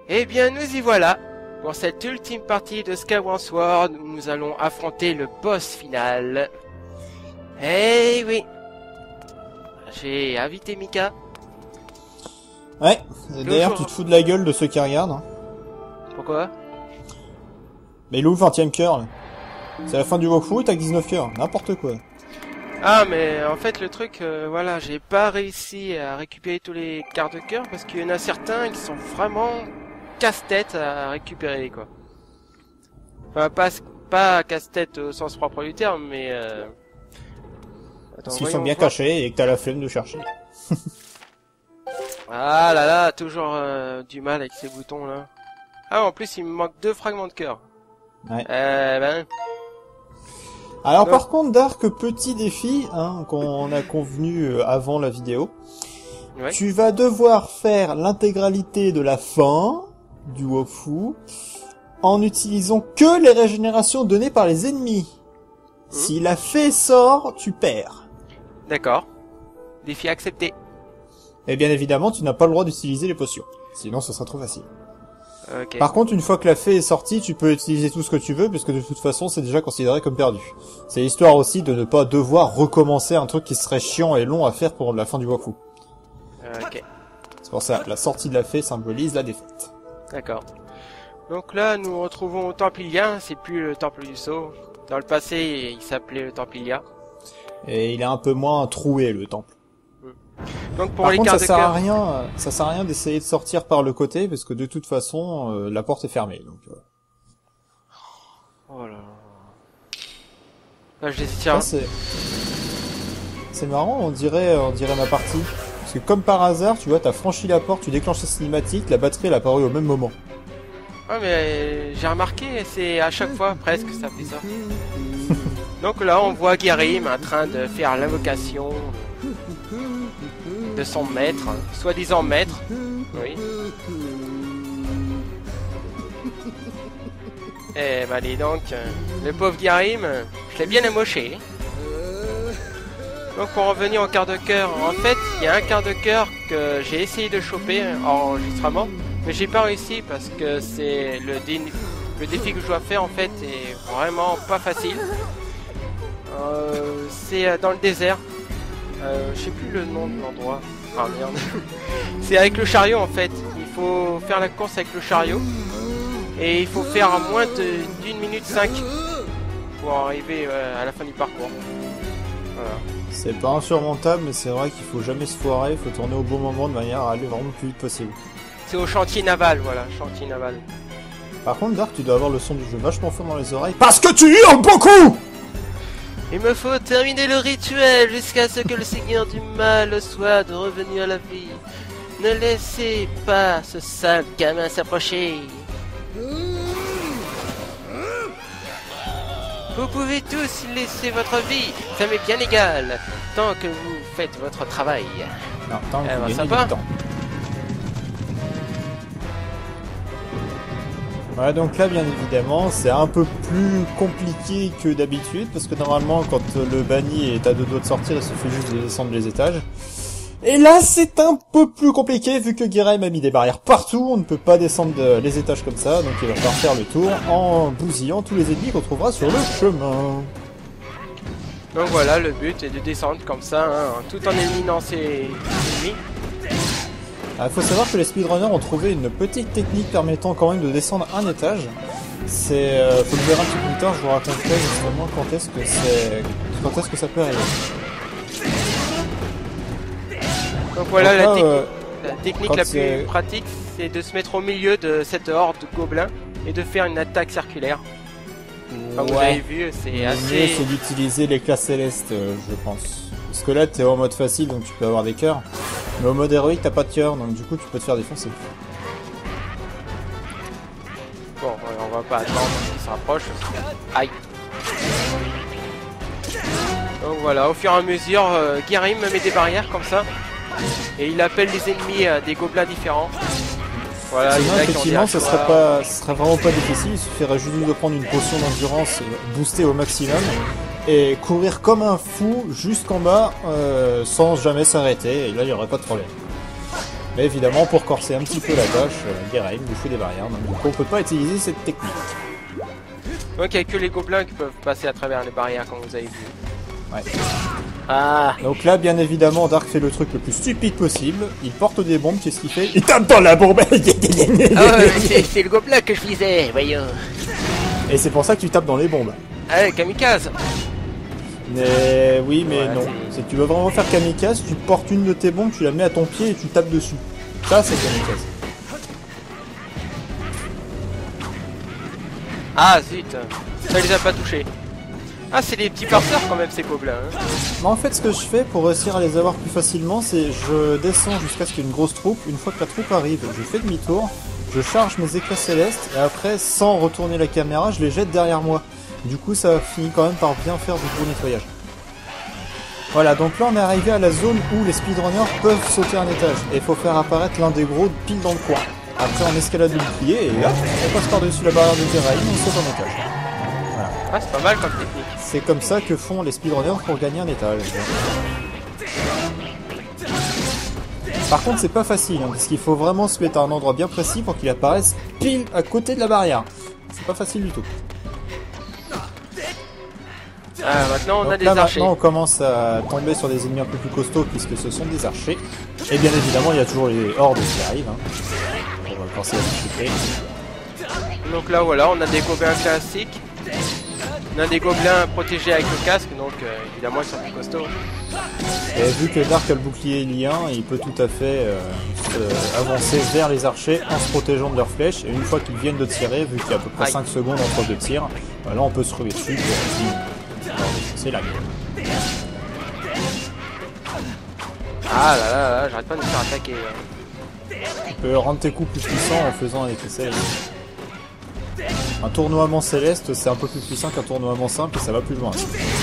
Eh bien, nous y voilà. Pour cette ultime partie de Skyward Sword, nous allons affronter le boss final. Eh oui. J'ai invité Mika. Ouais, d'ailleurs tu te fous de la gueule de ceux qui regardent. Hein. Pourquoi? Mais il est où le 20ème cœur là? C'est la fin du walkthrough et t'as 19 cœurs, n'importe quoi. Ah mais en fait le truc, voilà, j'ai pas réussi à récupérer tous les quarts de cœur parce qu'il y en a certains qui sont vraiment casse-tête à récupérer quoi. Enfin pas casse-tête au sens propre du terme mais... Attends, parce qu'ils sont bien cachés et que t'as la flemme de chercher. Ah là là, toujours du mal avec ces boutons là. Ah en plus il me manque 2 fragments de cœur. Ouais. Ben... Alors par contre Dark, petit défi hein, qu'on a convenu avant la vidéo. Ouais. Tu vas devoir faire l'intégralité de la fin du walkthrough en utilisant que les régénérations données par les ennemis. Si la fée sort, tu perds. D'accord. Défi accepté. Et bien évidemment, tu n'as pas le droit d'utiliser les potions. Sinon, ce sera trop facile. Okay. Par contre, une fois que la fée est sortie, tu peux utiliser tout ce que tu veux, puisque de toute façon, c'est déjà considéré comme perdu. C'est histoire aussi de ne pas devoir recommencer un truc qui serait chiant et long à faire pour la fin du walkthrough. Ok. C'est pour ça, la sortie de la fée symbolise la défaite. D'accord. Donc là, nous retrouvons Templilia, c'est plus le temple du sceau. Dans le passé, il s'appelait le Templilia. Et il est un peu moins troué, le temple. Donc pour Par les contre, quarts ça sert à rien d'essayer de sortir par le côté, parce que de toute façon, la porte est fermée. Donc, oh là. Là, je les tiens. C'est marrant, on dirait ma partie. Parce que comme par hasard, tu vois, t'as franchi la porte, tu déclenches la cinématique, la batterie elle a apparu au même moment. Ah mais j'ai remarqué, c'est à chaque fois presque ça fait ça. Donc là, on voit Ghyrim en train de faire l'invocation de son maître, soi-disant maître. Oui. Eh ben dis donc, le pauvre Ghyrim, je l'ai bien amoché. Donc pour revenir au quart de cœur, en fait, il y a un quart de cœur que j'ai essayé de choper en enregistrement, mais j'ai pas réussi parce que c'est le défi que je dois faire en fait est vraiment pas facile. C'est dans le désert. Je sais plus le nom de l'endroit. Ah merde. C'est avec le chariot en fait. Il faut faire la course avec le chariot. Et il faut faire moins d'1 minute 5 pour arriver à la fin du parcours. Voilà. C'est pas insurmontable, mais c'est vrai qu'il faut jamais se foirer, il faut tourner au bon moment de manière à aller vraiment le plus vite possible. C'est au chantier naval, voilà, chantier naval. Par contre, Dark, tu dois avoir le son du jeu vachement fort dans les oreilles. Parce que tu hurles beaucoup! Il me faut terminer le rituel jusqu'à ce que le seigneur du mal soit de revenir à la vie. Ne laissez pas ce sale gamin s'approcher. Vous pouvez tous laisser votre vie, ça m'est bien égal, tant que vous faites votre travail. Non, tant que vous gagnez sympa. du temps. Voilà, donc là, bien évidemment, c'est un peu plus compliqué que d'habitude, parce que normalement, quand le banni est à 2 doigts de sortir, il suffit juste de descendre les étages. Et là, c'est un peu plus compliqué, vu que Ghyrim a mis des barrières partout, on ne peut pas descendre les étages comme ça, donc il va falloir faire le tour en bousillant tous les ennemis qu'on trouvera sur le chemin. Donc voilà, le but est de descendre comme ça, hein, tout en éliminant ces ennemis. Il faut savoir que les speedrunners ont trouvé une petite technique permettant quand même de descendre un étage. C'est, faut le voir un petit peu plus tard, je vous raconterai justement quand est-ce que ça peut arriver. Donc voilà, donc là, la technique la plus pratique, c'est de se mettre au milieu de cette horde de gobelins et de faire une attaque circulaire. Comme vous avez vu, c'est assez... mieux, c'est d'utiliser l'éclat céleste, je pense. Parce que là, t'es en mode facile, donc tu peux avoir des cœurs. Mais au mode héroïque, t'as pas de cœur, donc du coup, tu peux te faire défoncer. Bon, on va pas attendre qu'il se rapproche. Aïe. Donc voilà, au fur et à mesure, Ghyrim met des barrières comme ça. Et il appelle les ennemis à des gobelins différents. Voilà, sinon, effectivement, ce serait vraiment pas difficile, il suffirait juste de prendre une potion d'endurance boostée au maximum et courir comme un fou jusqu'en bas sans jamais s'arrêter, et là il n'y aurait pas de problème. Mais évidemment, pour corser un petit peu la tâche, Guérin nous fait des barrières, donc du coup on peut pas utiliser cette technique. Donc il n'y a que les gobelins qui peuvent passer à travers les barrières, comme vous avez vu. Ouais. Ah. Donc là, bien évidemment, Dark fait le truc le plus stupide possible. Il porte des bombes, qu'est-ce qu'il fait? Il tape dans la bombe. Ah ouais, c'est le gobelin que je visais, voyons. Et c'est pour ça que tu tapes dans les bombes. Ah, kamikaze. Mais oui, mais Ouais, non. Si tu veux vraiment faire kamikaze, tu portes une de tes bombes, tu la mets à ton pied et tu tapes dessus. Ça, c'est kamikaze. Ah zut, ça les a pas touchés. Ah, c'est des petits farceurs quand même, ces gobelins. Hein. Mais en fait, ce que je fais pour réussir à les avoir plus facilement, c'est je descends jusqu'à ce qu'il y ait une grosse troupe. Une fois que la troupe arrive, je fais demi-tour, je charge mes éclats célestes et après, sans retourner la caméra, je les jette derrière moi. Du coup, ça finit quand même par bien faire du gros nettoyage. Voilà, donc là on est arrivé à la zone où les speedrunners peuvent sauter un étage. Et il faut faire apparaître l'un des gros pile dans le coin. Après on escalade le bouclier et hop, on passe par-dessus la barrière de terrain et on saute un étage. Voilà. Ah, c'est pas mal comme technique. C'est comme ça que font les speedrunners pour gagner un étage. Par contre c'est pas facile, hein, parce qu'il faut vraiment se mettre à un endroit bien précis pour qu'il apparaisse pile à côté de la barrière. C'est pas facile du tout. Ah, maintenant on donc a des là, archers. Maintenant on commence à tomber sur des ennemis un peu plus costauds puisque ce sont des archers. Et bien évidemment il y a toujours les hordes qui arrivent. Hein. On va penser à discuter. Donc là voilà, on a des gobelins classiques. On a des gobelins protégés avec le casque, donc évidemment ils sont plus costauds. Et vu que Dark a le bouclier lien, il peut tout à fait avancer vers les archers en se protégeant de leurs flèches. Et une fois qu'ils viennent de tirer, vu qu'il y a à peu près 5 secondes entre deux tirs, là on peut se ruer dessus pour c'est là. Ah là là là, j'arrête pas de me faire attaquer. Tu peux rendre tes coups plus puissants en faisant avec les célestes. Un tournoiement céleste, c'est un peu plus puissant qu'un tournoiement simple et ça va plus loin.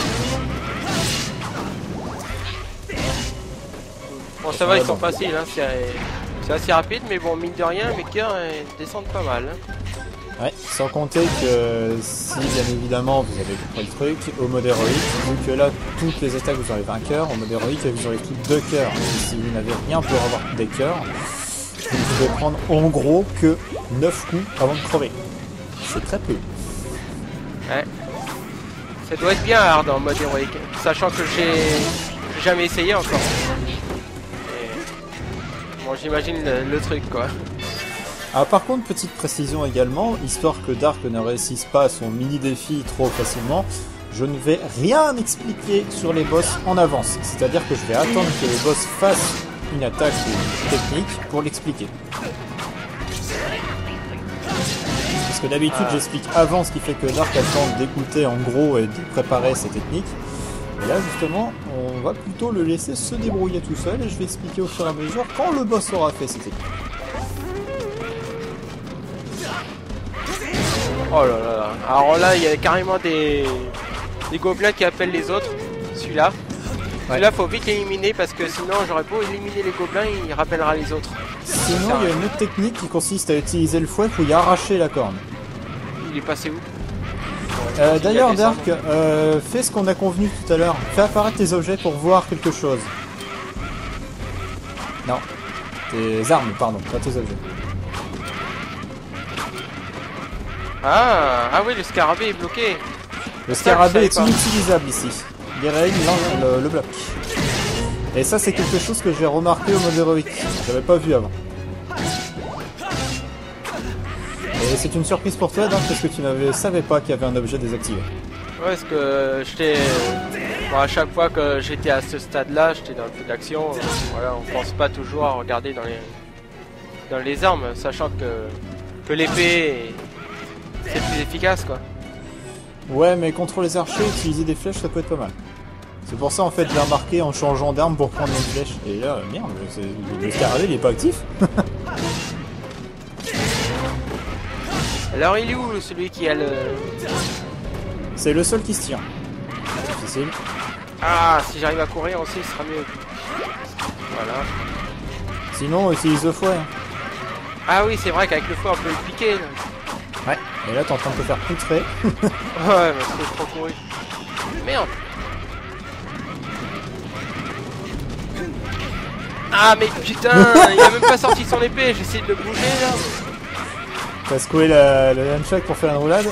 Bon, ça va, ils sont faciles, hein, c'est assez rapide, mais bon, mine de rien, mes cœurs descendent pas mal. Hein. Ouais, sans compter que si bien évidemment vous avez compris le truc, au mode héroïque, vu que là toutes les attaques vous aurez 20 cœurs, au mode héroïque vous aurez toutes 2 cœurs. Et si vous n'avez rien pour avoir des cœurs, vous ne pouvez prendre en gros que 9 coups avant de crever. C'est très peu. Ouais. Ça doit être bien hard en mode héroïque, sachant que j'ai jamais essayé encore. Et... bon, j'imagine le truc quoi. Ah, par contre, petite précision également, histoire que Dark ne réussisse pas son mini défi trop facilement, je ne vais rien expliquer sur les boss en avance. C'est-à-dire que je vais attendre que les boss fassent une attaque ou une technique pour l'expliquer. Parce que d'habitude j'explique avant, ce qui fait que Dark a le temps d'écouter en gros et de préparer ses techniques. Et là justement, on va plutôt le laisser se débrouiller tout seul et je vais expliquer au fur et à mesure quand le boss aura fait ses techniques. Oh là là. Alors là, il y a carrément des gobelins qui appellent les autres. Celui-là. Ouais. Celui-là, faut vite l'éliminer parce que sinon, j'aurais beau éliminer les gobelins, il rappellera les autres. Sinon, il y a une autre technique qui consiste à utiliser le fouet pour y arracher la corne. Il est passé où? D'ailleurs, Dark, fais ce qu'on a convenu tout à l'heure. Fais apparaître tes objets pour voir quelque chose. Non. Tes armes, pardon, pas tes objets. Ah oui, le scarabée est bloqué. Le scarabée est inutilisable ici. Guérin le bloc. Et ça, c'est quelque chose que j'ai remarqué au mode héroïque. J'avais pas vu avant. Et c'est une surprise pour toi, donc, parce que tu ne savais pas qu'il y avait un objet désactivé. Ouais, parce que j'étais... bon, à chaque fois que j'étais à ce stade-là, j'étais dans le feu d'action. Voilà, on pense pas toujours à regarder dans les armes, sachant que l'épée... c'est plus efficace quoi. Ouais, mais contre les archers, utiliser des flèches ça peut être pas mal. C'est pour ça en fait j'ai remarqué en changeant d'arme pour prendre une flèche. Et là, merde, le scarabée il est pas actif. Alors il est où celui qui a le... C'est le seul qui se tient. C'est difficile. Ah, si j'arrive à courir aussi, ce sera mieux. Voilà. Sinon, utilise le fouet. Ah oui, c'est vrai qu'avec le fouet on peut le piquer. Là. Ouais, et là t'es en train de te faire poutrer. Ouais, parce que je trop courir. Merde. Ah mais putain, il a même pas sorti son épée, j'essaie de le bouger là. T'as secoué le nunchuck pour faire une roulade?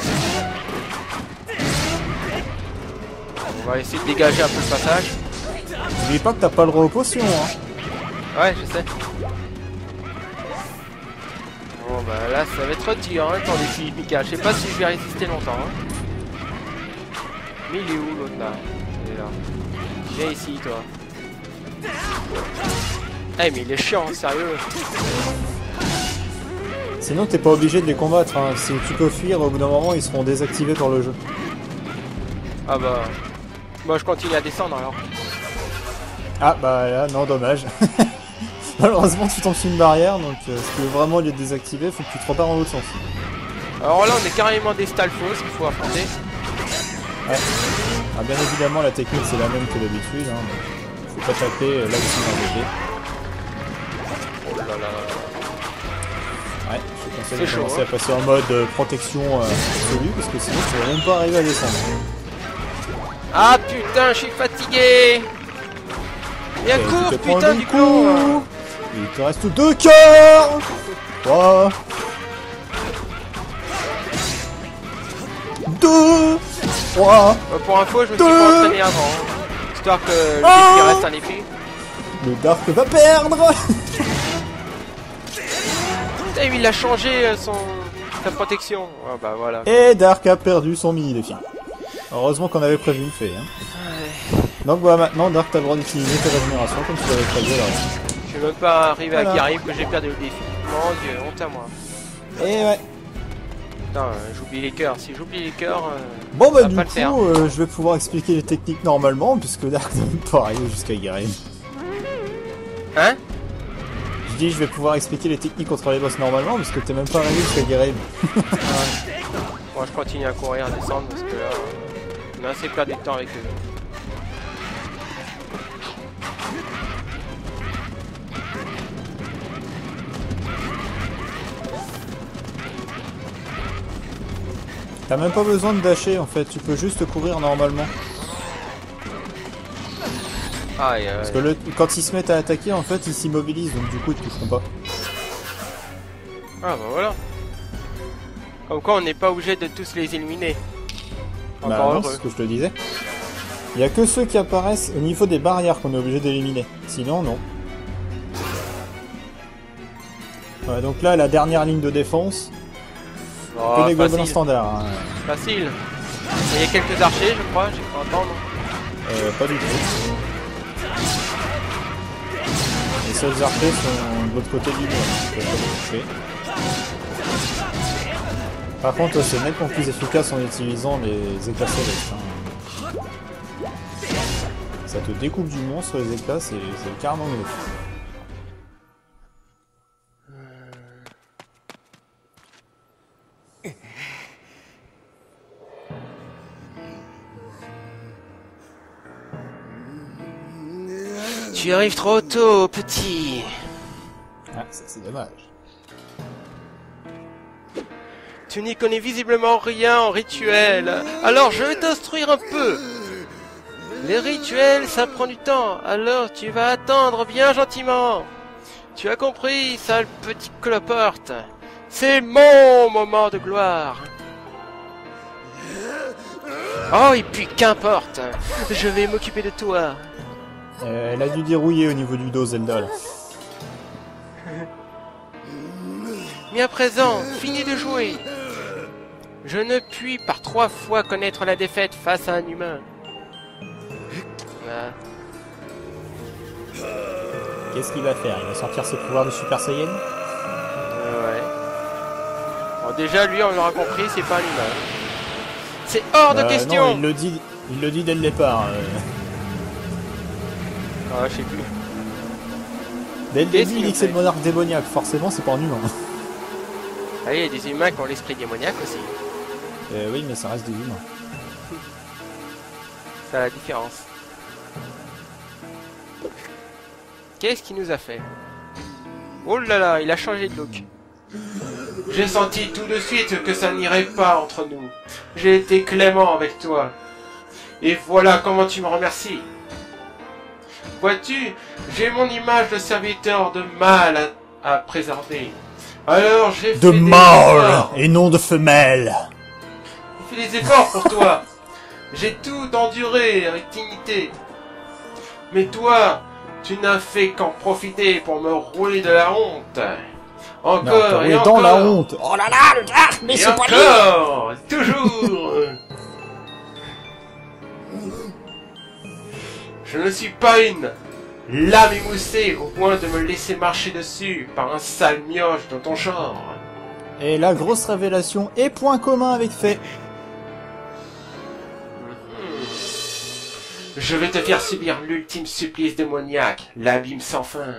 On va essayer de dégager un peu le passage. N'oublie pas que t'as pas le droit aux potions, hein. Ouais, je sais. Bon bah là ça va être dur, hein, ton défi Mika. Je sais pas si je vais résister longtemps. Hein. Mais il est où l'autre là? Il est là. Viens ici toi. Eh mais il est chiant, sérieux. Sinon t'es pas obligé de les combattre, hein. Si tu peux fuir, au bout d'un moment ils seront désactivés par le jeu. Ah bah... Moi je continue à descendre alors. Ah bah là, non, dommage. Malheureusement tu tombes sur une barrière, donc si tu veux vraiment les désactiver, faut que tu te repars dans l'autre sens. Alors là on est carrément des Stalfos qu'il faut affronter. Ouais. Ah, bien évidemment la technique c'est la même que d'habitude, hein. Faut pas taper là où c'est dans Oh là là. Ouais, je te conseille de chaud, commencer hein. à passer en mode protection absolue, parce que sinon tu vas même pas arriver à descendre. Ah putain, je suis fatigué. Et à court, putain du coup. Il te reste 2 cœurs. 3 2 3 Pour info, je me suis pas entraîné avant. Hein. Histoire que le défi reste un défi. Le Dark va perdre. Putain, il a changé sa protection. Ah bah voilà. Et Dark a perdu son mini-défi. Heureusement qu'on avait prévu une fée. Hein. Ouais. Donc voilà, maintenant Dark t'as le droit d'utiliser tes régénérations comme tu l'avais prévu là. Je suis même pas arrivé Voilà. à Garib que j'ai perdu le défi. Mon dieu, honte à moi. Et ouais. Putain, j'oublie les cœurs. Si j'oublie les cœurs, Bon bah va du pas le faire. coup, je vais pouvoir expliquer les techniques normalement, puisque Dark n'a même pas arrivé jusqu'à Garib. Hein? Je dis je vais pouvoir expliquer les techniques contre les boss normalement, parce que t'es même pas arrivé jusqu'à Garib. Moi je continue à courir, à descendre parce que là, on a assez perdu de temps avec eux. T'as même pas besoin de dasher en fait, tu peux juste courir normalement. Aïe, Parce que quand ils se mettent à attaquer en fait ils s'immobilisent, donc du coup ils te toucheront pas. Ah bah voilà. Comme quoi on n'est pas obligé de tous les éliminer. Bah Encore non, heureux. c'est ce que je te disais. Il y a que ceux qui apparaissent au niveau des barrières qu'on est obligé d'éliminer. Sinon non. Ouais, donc là la dernière ligne de défense, Oh, que des gobelins facile. standards. Hein. Facile. Il y a quelques archers je crois, j'ai cru entendre. Pas du tout. Les seuls archers sont de l'autre côté du mur. Donc, je peux pas les toucher. Par contre, c'est nettement plus efficace en utilisant les éclats célestes. Hein. Ça te découpe du monstre, les éclats, c'est carrément mieux. Tu arrives trop tôt, petit. Ah, ça c'est dommage. Tu n'y connais visiblement rien en rituel. Alors je vais t'instruire un peu. Les rituels, ça prend du temps. Alors tu vas attendre bien gentiment. Tu as compris, sale petit cloporte. C'est mon moment de gloire. Oh, et puis qu'importe. Je vais m'occuper de toi. Elle a dû dérouiller au niveau du dos, Zelda, là. Mais à présent, finis de jouer. Je ne puis par 3 fois connaître la défaite face à un humain. Voilà. Qu'est-ce qu'il va faire? Il va sortir ses pouvoirs de Super Saiyan? Ouais. Bon, déjà, lui, on l'aura compris, c'est pas un humain. C'est hors de question. Non, il le dit dès le départ. Ah, je sais plus. Dès le Qu'est-ce début, qu'il il dit nous que c'est le fait monarque démoniaque. Forcément, c'est pas un humain. Ah, il y a des humains qui ont l'esprit démoniaque aussi. Oui, mais ça reste des humains. C'est la différence. Qu'est-ce qu'il nous a fait? Oh là là, il a changé de look. J'ai senti tout de suite que ça n'irait pas entre nous. J'ai été clément avec toi. Et voilà comment tu me remercies. Vois-tu, j'ai mon image de serviteur de mâle à préserver. Alors j'ai fait De des mâle efforts. et non de femelle. J'ai fait des efforts pour toi. J'ai tout enduré avec dignité. Mais toi, tu n'as fait qu'en profiter pour me rouler de la honte. Encore et dans encore. la honte. Oh là là, le drac, mais Et c'est pas lui. encore, toujours. Je ne suis pas une lame émoussée au point de me laisser marcher dessus par un sale mioche de ton genre. Et la grosse révélation est point commun avec Faye. Je vais te faire subir l'ultime supplice démoniaque, l'abîme sans fin.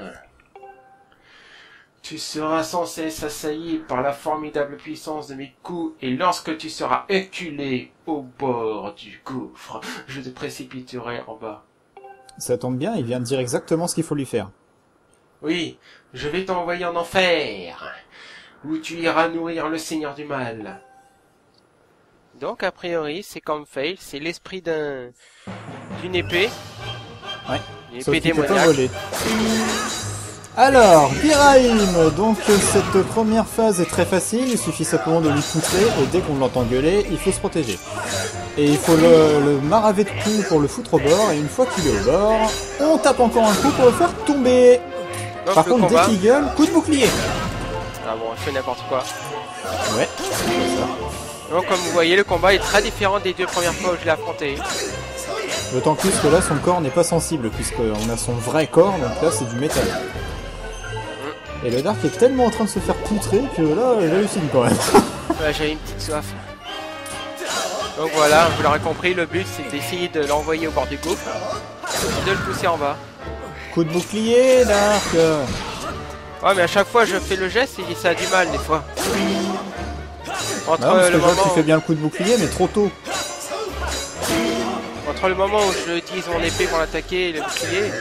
Tu seras sans cesse assailli par la formidable puissance de mes coups, et lorsque tu seras acculé au bord du gouffre, je te précipiterai en bas. Ça tombe bien, il vient de dire exactement ce qu'il faut lui faire. Oui, je vais t'envoyer en enfer, où tu iras nourrir le Seigneur du Mal. Donc, a priori, c'est comme Fail, c'est l'esprit d'une épée. Ouais. Une Sauf épée qu'il peut pas démoniaque. voler. Alors, Diraim, donc cette première phase est très facile, il suffit simplement de lui poutrer, et dès qu'on l'entend gueuler, il faut se protéger. Et il faut le maraver de coups pour le foutre au bord, et une fois qu'il est au bord, on tape encore un coup pour le faire tomber. Donc, Par le contre, combat... dès qu'il gueule, coup de bouclier. Ah bon, je fais n'importe quoi. Ouais, Donc, comme vous voyez, le combat est très différent des deux premières fois où je l'ai affronté. d'autant plus que là, son corps n'est pas sensible, puisqu'on a son vrai corps, donc là, c'est du métal. Et le Dark est tellement en train de se faire poutrer que là, j'hallucine quand même. Ouais, j'avais une petite soif. Donc voilà, vous l'aurez compris, le but c'est d'essayer de l'envoyer au bord du gouffre et de le pousser en bas. Coup de bouclier, Dark. Ouais, mais à chaque fois je fais le geste et ça a du mal des fois. Entre Non, parce que le je vois que moment tu fais bien le coup de bouclier, mais trop tôt. entre le moment où je utilise mon épée pour l'attaquer et le bouclier.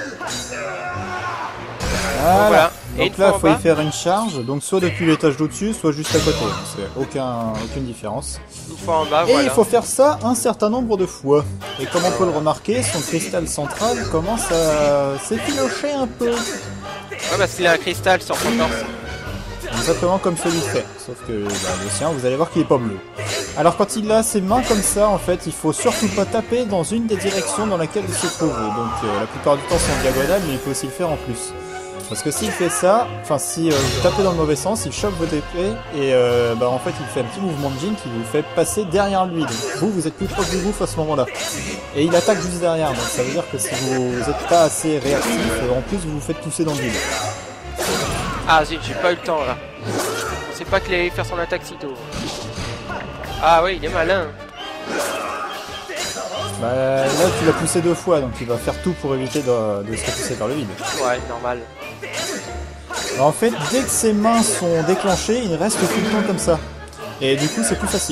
Voilà. Et une Donc là, fois en faut y bas, faire une charge, donc soit depuis l'étage d'au-dessus, soit juste à côté. C'est aucune différence. une fois en bas, Et voilà. il faut faire ça un certain nombre de fois. Et comme on peut le remarquer, son cristal central commence à s'effilocher un peu. Ouais, parce qu'il a un cristal sur son torse. Exactement comme celui-ci. Sauf que le sien, vous allez voir qu'il est pas bleu. Alors quand il a ses mains comme ça, en fait, il faut surtout pas taper dans une des directions dans laquelle il se trouve. Donc la plupart du temps c'est en diagonale, mais il faut aussi le faire en plus. Parce que s'il fait ça, enfin si vous tapez dans le mauvais sens, il chope votre épée et en fait il fait un petit mouvement de jean qui vous fait passer derrière lui. Donc vous êtes plus proche du gouffre à ce moment-là. Et il attaque juste derrière, donc ça veut dire que si vous n'êtes pas assez réactif, en plus vous vous faites pousser dans le vide. Ah zut, j'ai pas eu le temps là. Je sais pas qu'il allait faire son attaque si tôt. Ah oui, il est malin. Bah là tu l'as poussé 2 fois, donc il va faire tout pour éviter de se repousser vers le vide. Ouais, normal. Alors, en fait, dès que ses mains sont déclenchées, il reste tout le temps comme ça. Et du coup c'est plus facile.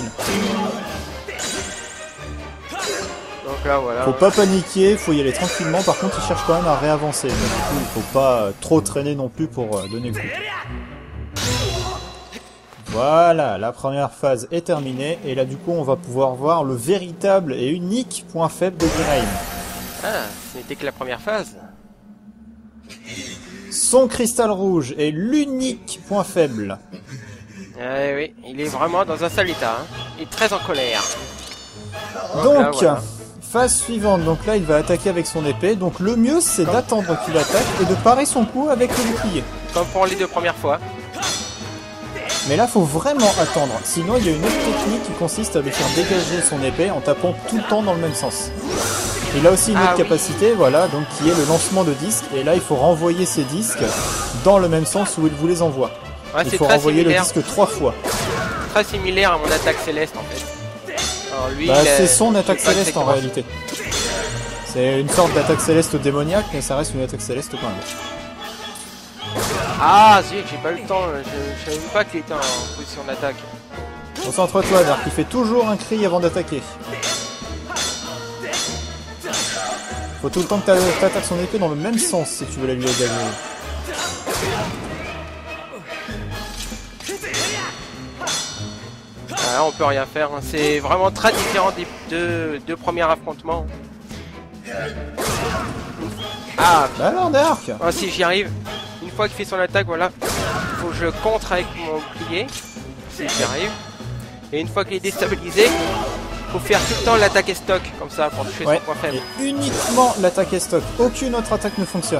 Donc là voilà. Faut pas paniquer, faut y aller tranquillement, par contre il cherche quand même à réavancer. Donc du coup il faut pas trop traîner non plus pour donner le coup. Voilà, la première phase est terminée, et là du coup on va pouvoir voir le véritable et unique point faible de Diraim. Ah, ce n'était que la première phase. Son cristal rouge est l'unique point faible. Oui, il est vraiment dans un sale état. Hein. Il est très en colère. Donc, là, voilà. phase suivante, donc là il va attaquer avec son épée, donc le mieux c'est d'attendre qu'il attaque et de parer son coup avec le bouclier. Comme pour les deux premières fois. Mais là, faut vraiment attendre. Sinon, il y a une autre technique qui consiste à lui faire dégager son épée en tapant tout le temps dans le même sens. Il a aussi une autre capacité, voilà, donc qui est le lancement de disques. Et là, il faut renvoyer ces disques dans le même sens où il vous les envoie. Ouais, Il faut renvoyer le disque 3 fois. Très similaire à mon attaque céleste en fait. Alors lui, c'est son attaque céleste en réalité. C'est une sorte d'attaque céleste démoniaque, mais ça reste une attaque céleste quand même. Ah zut, j'ai pas eu le temps, je savais même pas qu'il était en position d'attaque. Concentre-toi, Dark, il fait toujours un cri avant d'attaquer. Faut tout le temps que t'attaques son épée dans le même sens si tu veux la lui dégager. Ah, on peut rien faire, hein. C'est vraiment très différent des deux premiers affrontements. Ah, Bah alors, Dark. oh, si j'y arrive. Une fois qu'il fait son attaque, voilà. Faut que je contre avec mon bouclier. Si j'y arrive. Et une fois qu'il est déstabilisé, faut faire tout le temps l'attaque et stock, comme ça, pour toucher son point faible. Et uniquement l'attaque est stock. Aucune autre attaque ne fonctionne.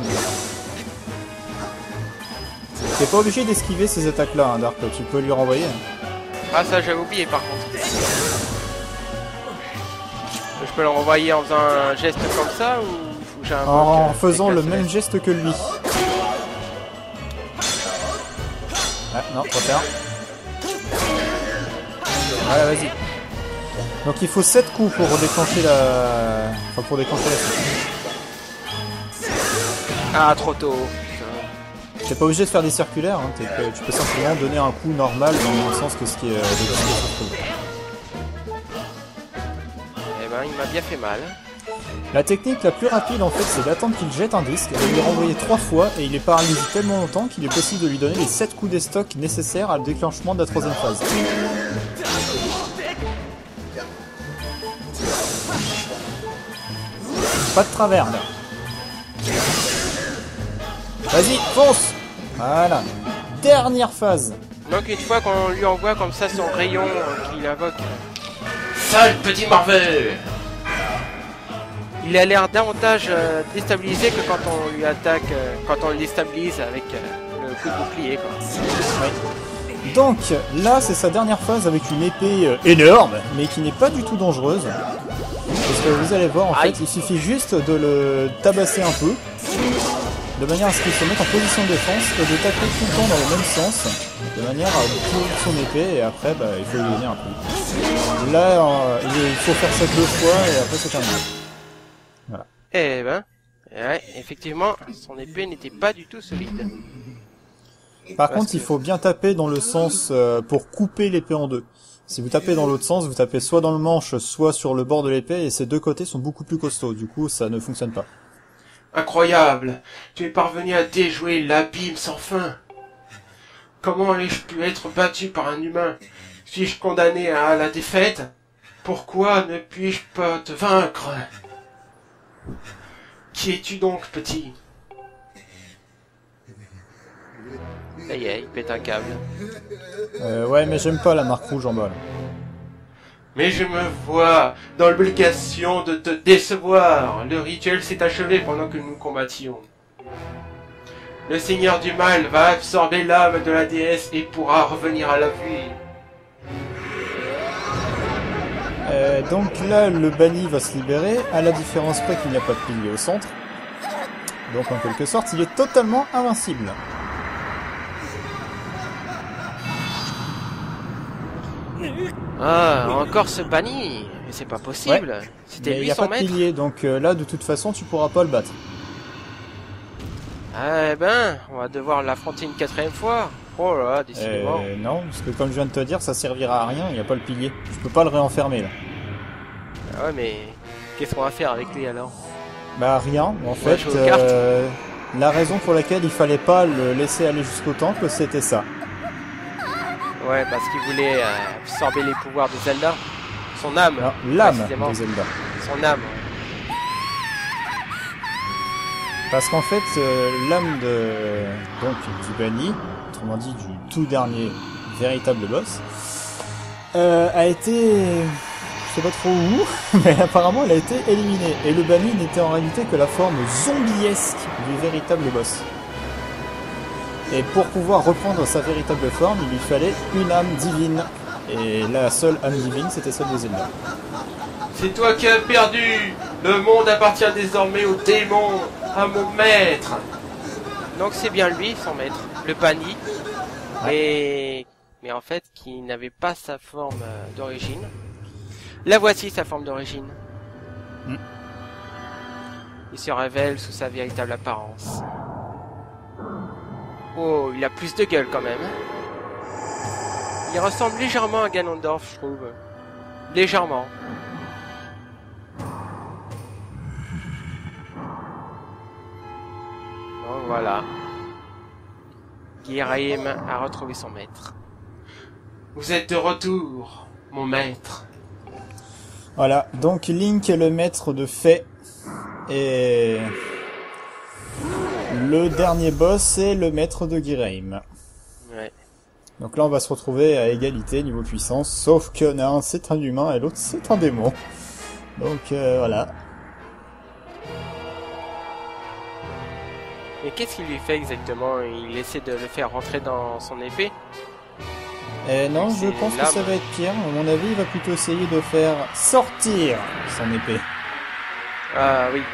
T'es pas obligé d'esquiver ces attaques-là, hein, Dark. Tu peux lui renvoyer. Ah, ça j'avais oublié par contre. Je peux le renvoyer en faisant un geste comme ça ou faut que j'ai un En bloc, faisant le déclassé. même geste que lui. Ah, non, trop tard. Voilà, vas-y. Donc il faut 7 coups pour déclencher la... Enfin, pour déclencher la suite. Ah, trop tôt. T'es pas obligé de faire des circulaires, hein. Tu peux simplement donner un coup normal dans le sens que ce qui est de Eh ben, il m'a bien fait mal. La technique la plus rapide en fait, c'est d'attendre qu'il jette un disque, de lui renvoyer 3 fois et il est paralysé tellement longtemps qu'il est possible de lui donner les 7 coups d'estoc nécessaires à le déclenchement de la 3ème phase. Pas de travers là. Vas-y, fonce. Voilà. Dernière phase. Donc une fois qu'on lui envoie comme ça son rayon qu'il invoque. Sale petit Marvel. Il a l'air davantage déstabilisé que quand on lui attaque, quand on le déstabilise avec le coup de bouclier quoi. Ouais. Donc là c'est sa dernière phase avec une épée énorme mais qui n'est pas du tout dangereuse. Parce que vous allez voir en fait il suffit juste de le tabasser un peu de manière à ce qu'il se mette en position de défense et de taper tout le temps dans le même sens de manière à courir son épée et après bah, il faut lui donner un coup. Là il faut faire ça 2 fois et après c'est terminé. Voilà. Eh ben, ouais, effectivement, son épée n'était pas du tout solide. Par contre, il faut bien taper dans le sens pour couper l'épée en deux. Si vous tapez dans l'autre sens, vous tapez soit dans le manche, soit sur le bord de l'épée, et ces deux côtés sont beaucoup plus costauds. Du coup, ça ne fonctionne pas. Incroyable! Tu es parvenu à déjouer l'abîme sans fin. Comment ai-je pu être battu par un humain? Suis-je condamné à la défaite? Pourquoi ne puis-je pas te vaincre? Qui es-tu donc, petit? Ça y est, il pète un câble. Ouais, mais j'aime pas la marque rouge en bas. Là. Mais je me vois dans l'obligation de te décevoir. Le rituel s'est achevé pendant que nous combattions. Le Seigneur du Mal va absorber l'âme de la déesse et pourra revenir à la vie. Donc là, le banni va se libérer, à la différence près qu'il n'y a pas de pilier au centre. Donc en quelque sorte, il est totalement invincible. Ah, encore ce banni. Mais c'est pas possible. Ouais. C'était Mais il lui n'y a son pas de maître. pilier, donc là, de toute façon, tu pourras pas le battre. Ah, eh ben, on va devoir l'affronter une 4e fois. Oh là là, décidément. Non, parce que comme je viens de te dire, ça servira à rien, il n'y a pas le pilier. Je peux pas le réenfermer là. Ah ouais, mais qu'est-ce qu'on va faire avec lui alors? Bah rien, en fait, jouer aux cartes. la raison pour laquelle il fallait pas le laisser aller jusqu'au temple, c'était ça. Ouais, parce qu'il voulait absorber les pouvoirs de Zelda. Son âme. Alors, l'âme précisément. de Zelda. Son âme. Parce qu'en fait, l'âme du banni, autrement dit du tout dernier véritable boss, a été... Je sais pas trop où, mais apparemment elle a été éliminée. Et le banni n'était en réalité que la forme zombiesque du véritable boss. Et pour pouvoir reprendre sa véritable forme, il lui fallait une âme divine. Et la seule âme divine, c'était celle de Zelda. C'est toi qui as perdu. Le monde appartient désormais au démon, à mon maître. Donc c'est bien lui, son maître, le banni. Mais en fait, qui n'avait pas sa forme d'origine. La voici, sa forme d'origine. Il se révèle sous sa véritable apparence. Oh, il a plus de gueule quand même. Il ressemble légèrement à Ganondorf, je trouve. Légèrement. Donc voilà. Ghirahim a retrouvé son maître. Vous êtes de retour, mon maître. Voilà, donc Link est le maître de Fée. Et le dernier boss, c'est le maître de Giraim. Ouais. Donc là, on va se retrouver à égalité niveau puissance, sauf que l'un c'est un humain et l'autre c'est un démon. Donc voilà. Et qu'est-ce qu'il lui fait exactement? Il essaie de le faire rentrer dans son épée? Et non, C'est je pense que l'âme. ça va être pire. À mon avis, il va plutôt essayer de faire sortir son épée. Ah oui.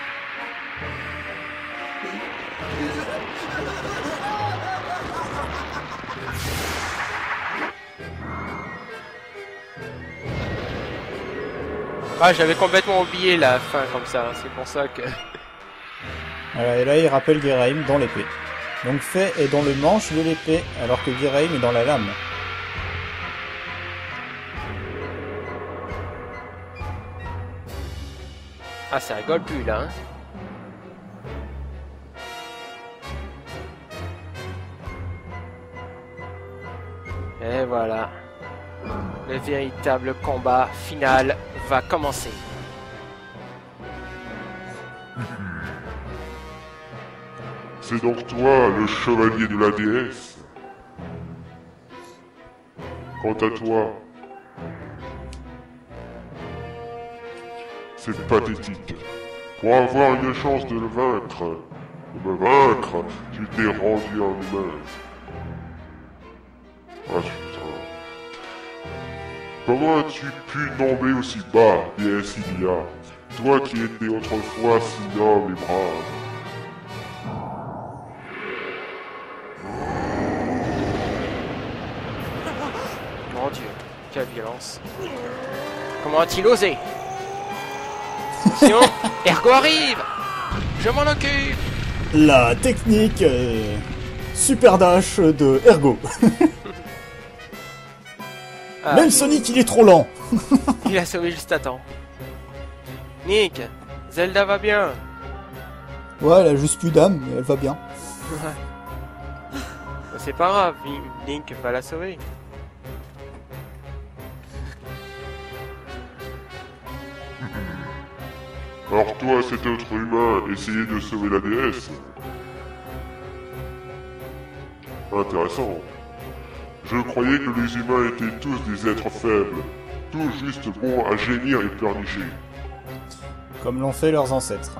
Ah, j'avais complètement oublié la fin comme ça, hein. C'est pour ça que... Voilà, et là, il rappelle Giraim dans l'épée. Donc Fei est dans le manche de l'épée, alors que Giraim est dans la lame. Ah, ça rigole plus là, hein. Et voilà. Le véritable combat final va commencer. C'est donc toi, le chevalier de la déesse. Quant à toi, c'est pathétique. Pour avoir une chance de le vaincre, de me vaincre, tu t'es rendu en humain. Ah putain. Comment as-tu pu tomber aussi bas, déesse Ilia, toi qui étais autrefois si noble et brave? Mon Dieu, quelle violence. Comment a-t-il osé? Attention, Ergo arrive. Je m'en occupe. La technique super dash de Ergo. Ah, Même Sonic, il est trop lent. il a sauvé juste à temps. Nick, Zelda va bien. Ouais, elle a juste plus d'âme, mais elle va bien. C'est pas grave, Link va la sauver. Alors toi, cet autre humain, essayez de sauver la déesse. Intéressant. Je croyais que les humains étaient tous des êtres faibles, tout juste bons à gémir et pleurnicher. Comme l'ont fait leurs ancêtres.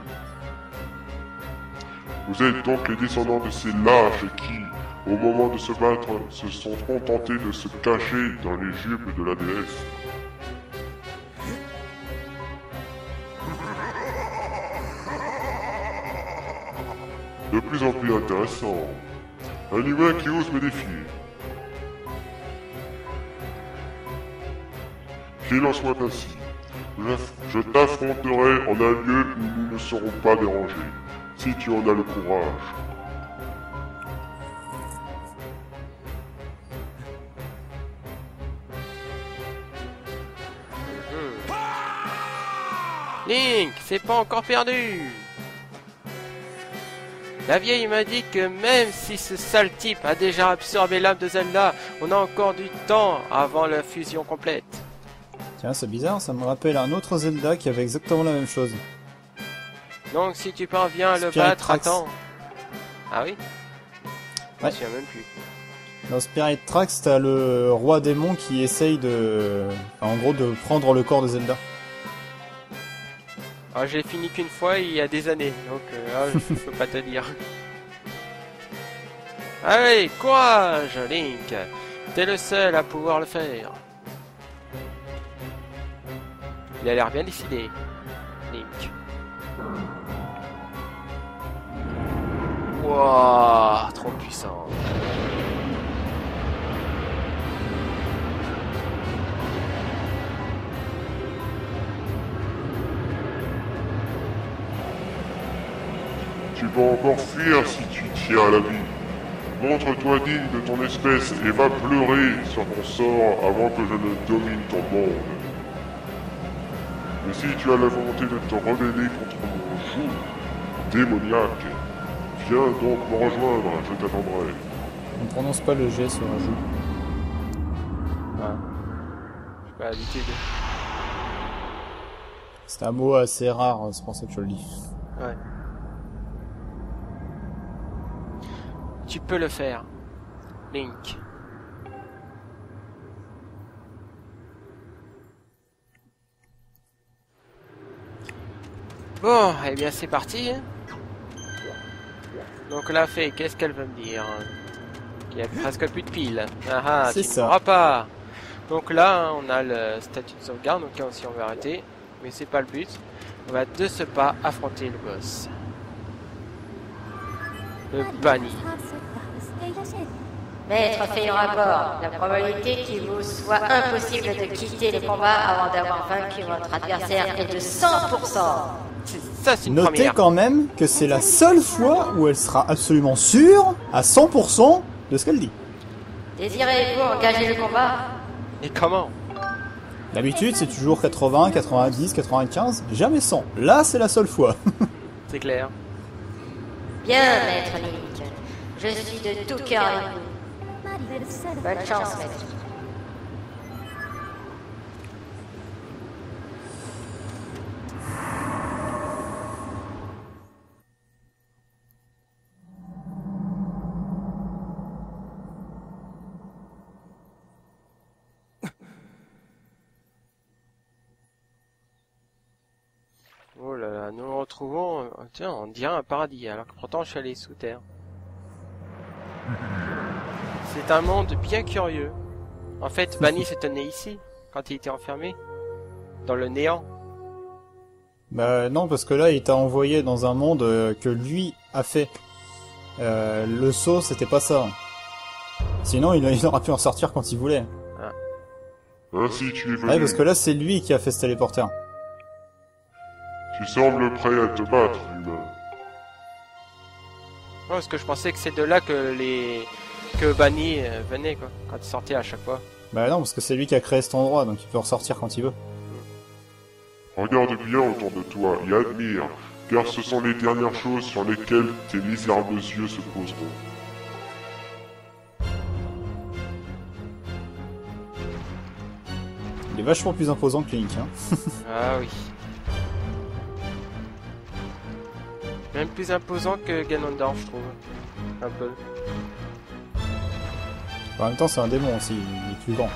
Vous êtes donc les descendants de ces lâches qui, au moment de se battre, se sont contentés de se cacher dans les jupes de la déesse. De plus en plus intéressant. Un humain qui ose me défier. Qu'il en soit ainsi. Je t'affronterai en un lieu où nous ne serons pas dérangés, si tu en as le courage. Link, c'est pas encore perdu. La vieille m'a dit que même si ce sale type a déjà absorbé l'âme de Zelda, on a encore du temps avant la fusion complète. Tiens, c'est bizarre, ça me rappelle un autre Zelda qui avait exactement la même chose. Donc si tu parviens à le Spirit battre, Tracks. attends. Ah oui? Je Ouais. me souviens même plus. Dans Spirit Tracks, t'as le roi démon qui essaye de... enfin, en gros, de prendre le corps de Zelda. Ah, j'ai fini qu'une fois il y a des années, donc je peux pas te dire. Allez, courage, Link. T'es le seul à pouvoir le faire. Il a l'air bien décidé, Link. Wouah, trop puissant. Tu peux encore fuir si tu tiens à la vie. Montre-toi digne de ton espèce et va pleurer sur ton sort avant que je ne domine ton monde. Mais si tu as la volonté de te rebeller contre mon joug démoniaque, viens donc me rejoindre, je t'attendrai. On ne prononce pas le G sur un joug. Ah. J'ai pas l'habitude. C'est un mot assez rare, c'est pour ça que je le dis. Ouais. Tu peux le faire, Link. Bon, eh bien c'est parti. Donc la fée, qu'est-ce qu'elle veut me dire? Qu'il y a presque plus de piles. Ah ah, C'est tu ne ça. pourras pas. Donc là, on a le statut de sauvegarde, donc là aussi on va arrêter. Mais c'est pas le but. On va de ce pas affronter le boss. Le banni. Maître Feyrapport, la probabilité qu'il vous soit impossible de quitter le combat avant d'avoir vaincu votre adversaire est de 100%. Ça, c'est une Notez première. quand même que c'est la seule fois où elle sera absolument sûre, à 100%, de ce qu'elle dit. Désirez-vous engager le combat? Et comment? D'habitude, c'est toujours 80, 90, 95, jamais 100. Là, c'est la seule fois. C'est clair. Bien, Maître Link. Je suis de tout cœur avec vous. Bonne chance, Maître. Oh là là, nous nous retrouvons, tiens, on dirait un paradis, alors que pourtant je suis allé sous terre. C'est un monde bien curieux. En fait, Banni se tenait ici, quand il était enfermé, dans le néant. Bah non, parce que là, il t'a envoyé dans un monde que lui a fait. Le saut, c'était pas ça. Sinon, il aurait pu en sortir quand il voulait. Ainsi tu es venu. Ouais, parce que là, c'est lui qui a fait ce téléporteur. Tu sembles prêt à te battre, humain. Non, parce que je pensais que c'est de là que que Banni venait, quoi, quand il sortait à chaque fois. Bah non, parce que c'est lui qui a créé cet endroit, donc il peut ressortir quand il veut. Regarde bien autour de toi et admire, car ce sont les dernières choses sur lesquelles tes misérables yeux se poseront. Il est vachement plus imposant que Link, hein. Ah oui. Même plus imposant que Ganondorf, je trouve. Un peu. En même temps, c'est un démon aussi, il est plus grand.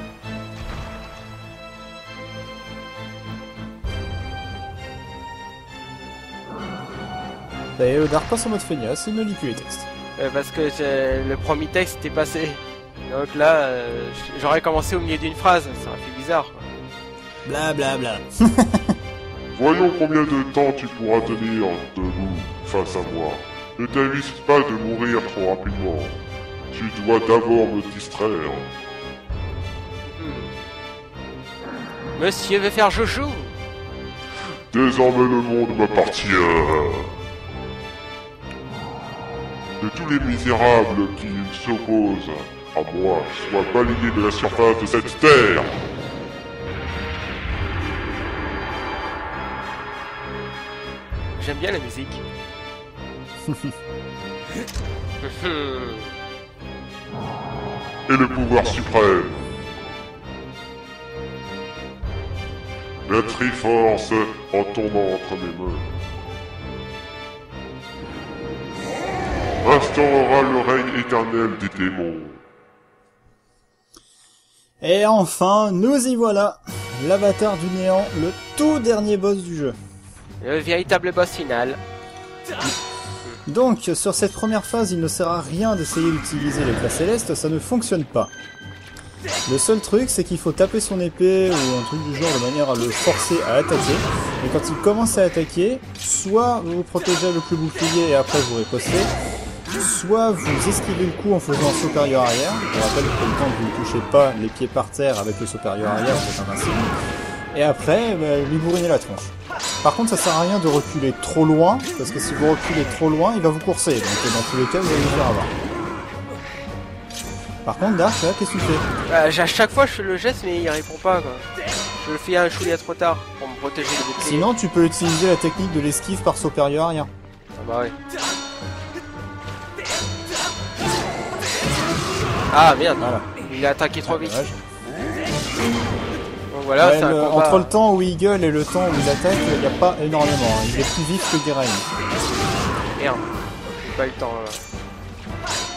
Et Dark passe en mode feignasse, il ne lit plus les textes. Parce que le premier texte était passé. Donc là, j'aurais commencé au milieu d'une phrase, ça aurait fait bizarre, quoi. Bla bla bla. Voyons combien de temps tu pourras tenir debout face à moi. Ne t'avise pas de mourir trop rapidement. Tu dois d'abord me distraire. Monsieur veut faire joujou. Désormais le monde m'appartient. De tous les misérables qui s'opposent à moi, sois balayé de la surface de cette terre. J'aime bien la musique. Et le pouvoir suprême. La Triforce en tombant entre mes mains. Instaurera le règne éternel des démons. Et enfin, nous y voilà. L'avatar du néant, le tout dernier boss du jeu. Le véritable boss final. Donc, sur cette première phase, il ne sert à rien d'essayer d'utiliser l'éclat céleste, ça ne fonctionne pas. Le seul truc, c'est qu'il faut taper son épée ou un truc du genre de manière à le forcer à attaquer. Et quand il commence à attaquer, soit vous vous protégez avec le bouclier et après vous ripostez, soit vous esquivez le coup en faisant un supérieur arrière. Je rappelle que le temps que vous ne touchez pas les pieds par terre avec le supérieur arrière, vous êtes invincible. Et après, lui bourriner la tronche. Par contre, ça sert à rien de reculer trop loin, parce que si vous reculez trop loin, il va vous courser. Donc dans tous les cas, vous allez vous faire avoir. Par contre, Dark, là, qu'est-ce que tu fais? À chaque fois, je fais le geste, mais il répond pas, quoi. Je le fais un chouïa trop tard pour me protéger des boucliers. Sinon, tu peux utiliser la technique de l'esquive par supérieur arrière. Ah bah ouais. Ah merde, Voilà. il a attaqué trop vite. Dommage. Donc voilà, Ouais, c'est un combat. entre le temps où il gueule et le temps où il attaque, il n'y a pas énormément. Hein. Il est plus vif que Geraint. Merde, j'ai pas eu le temps là.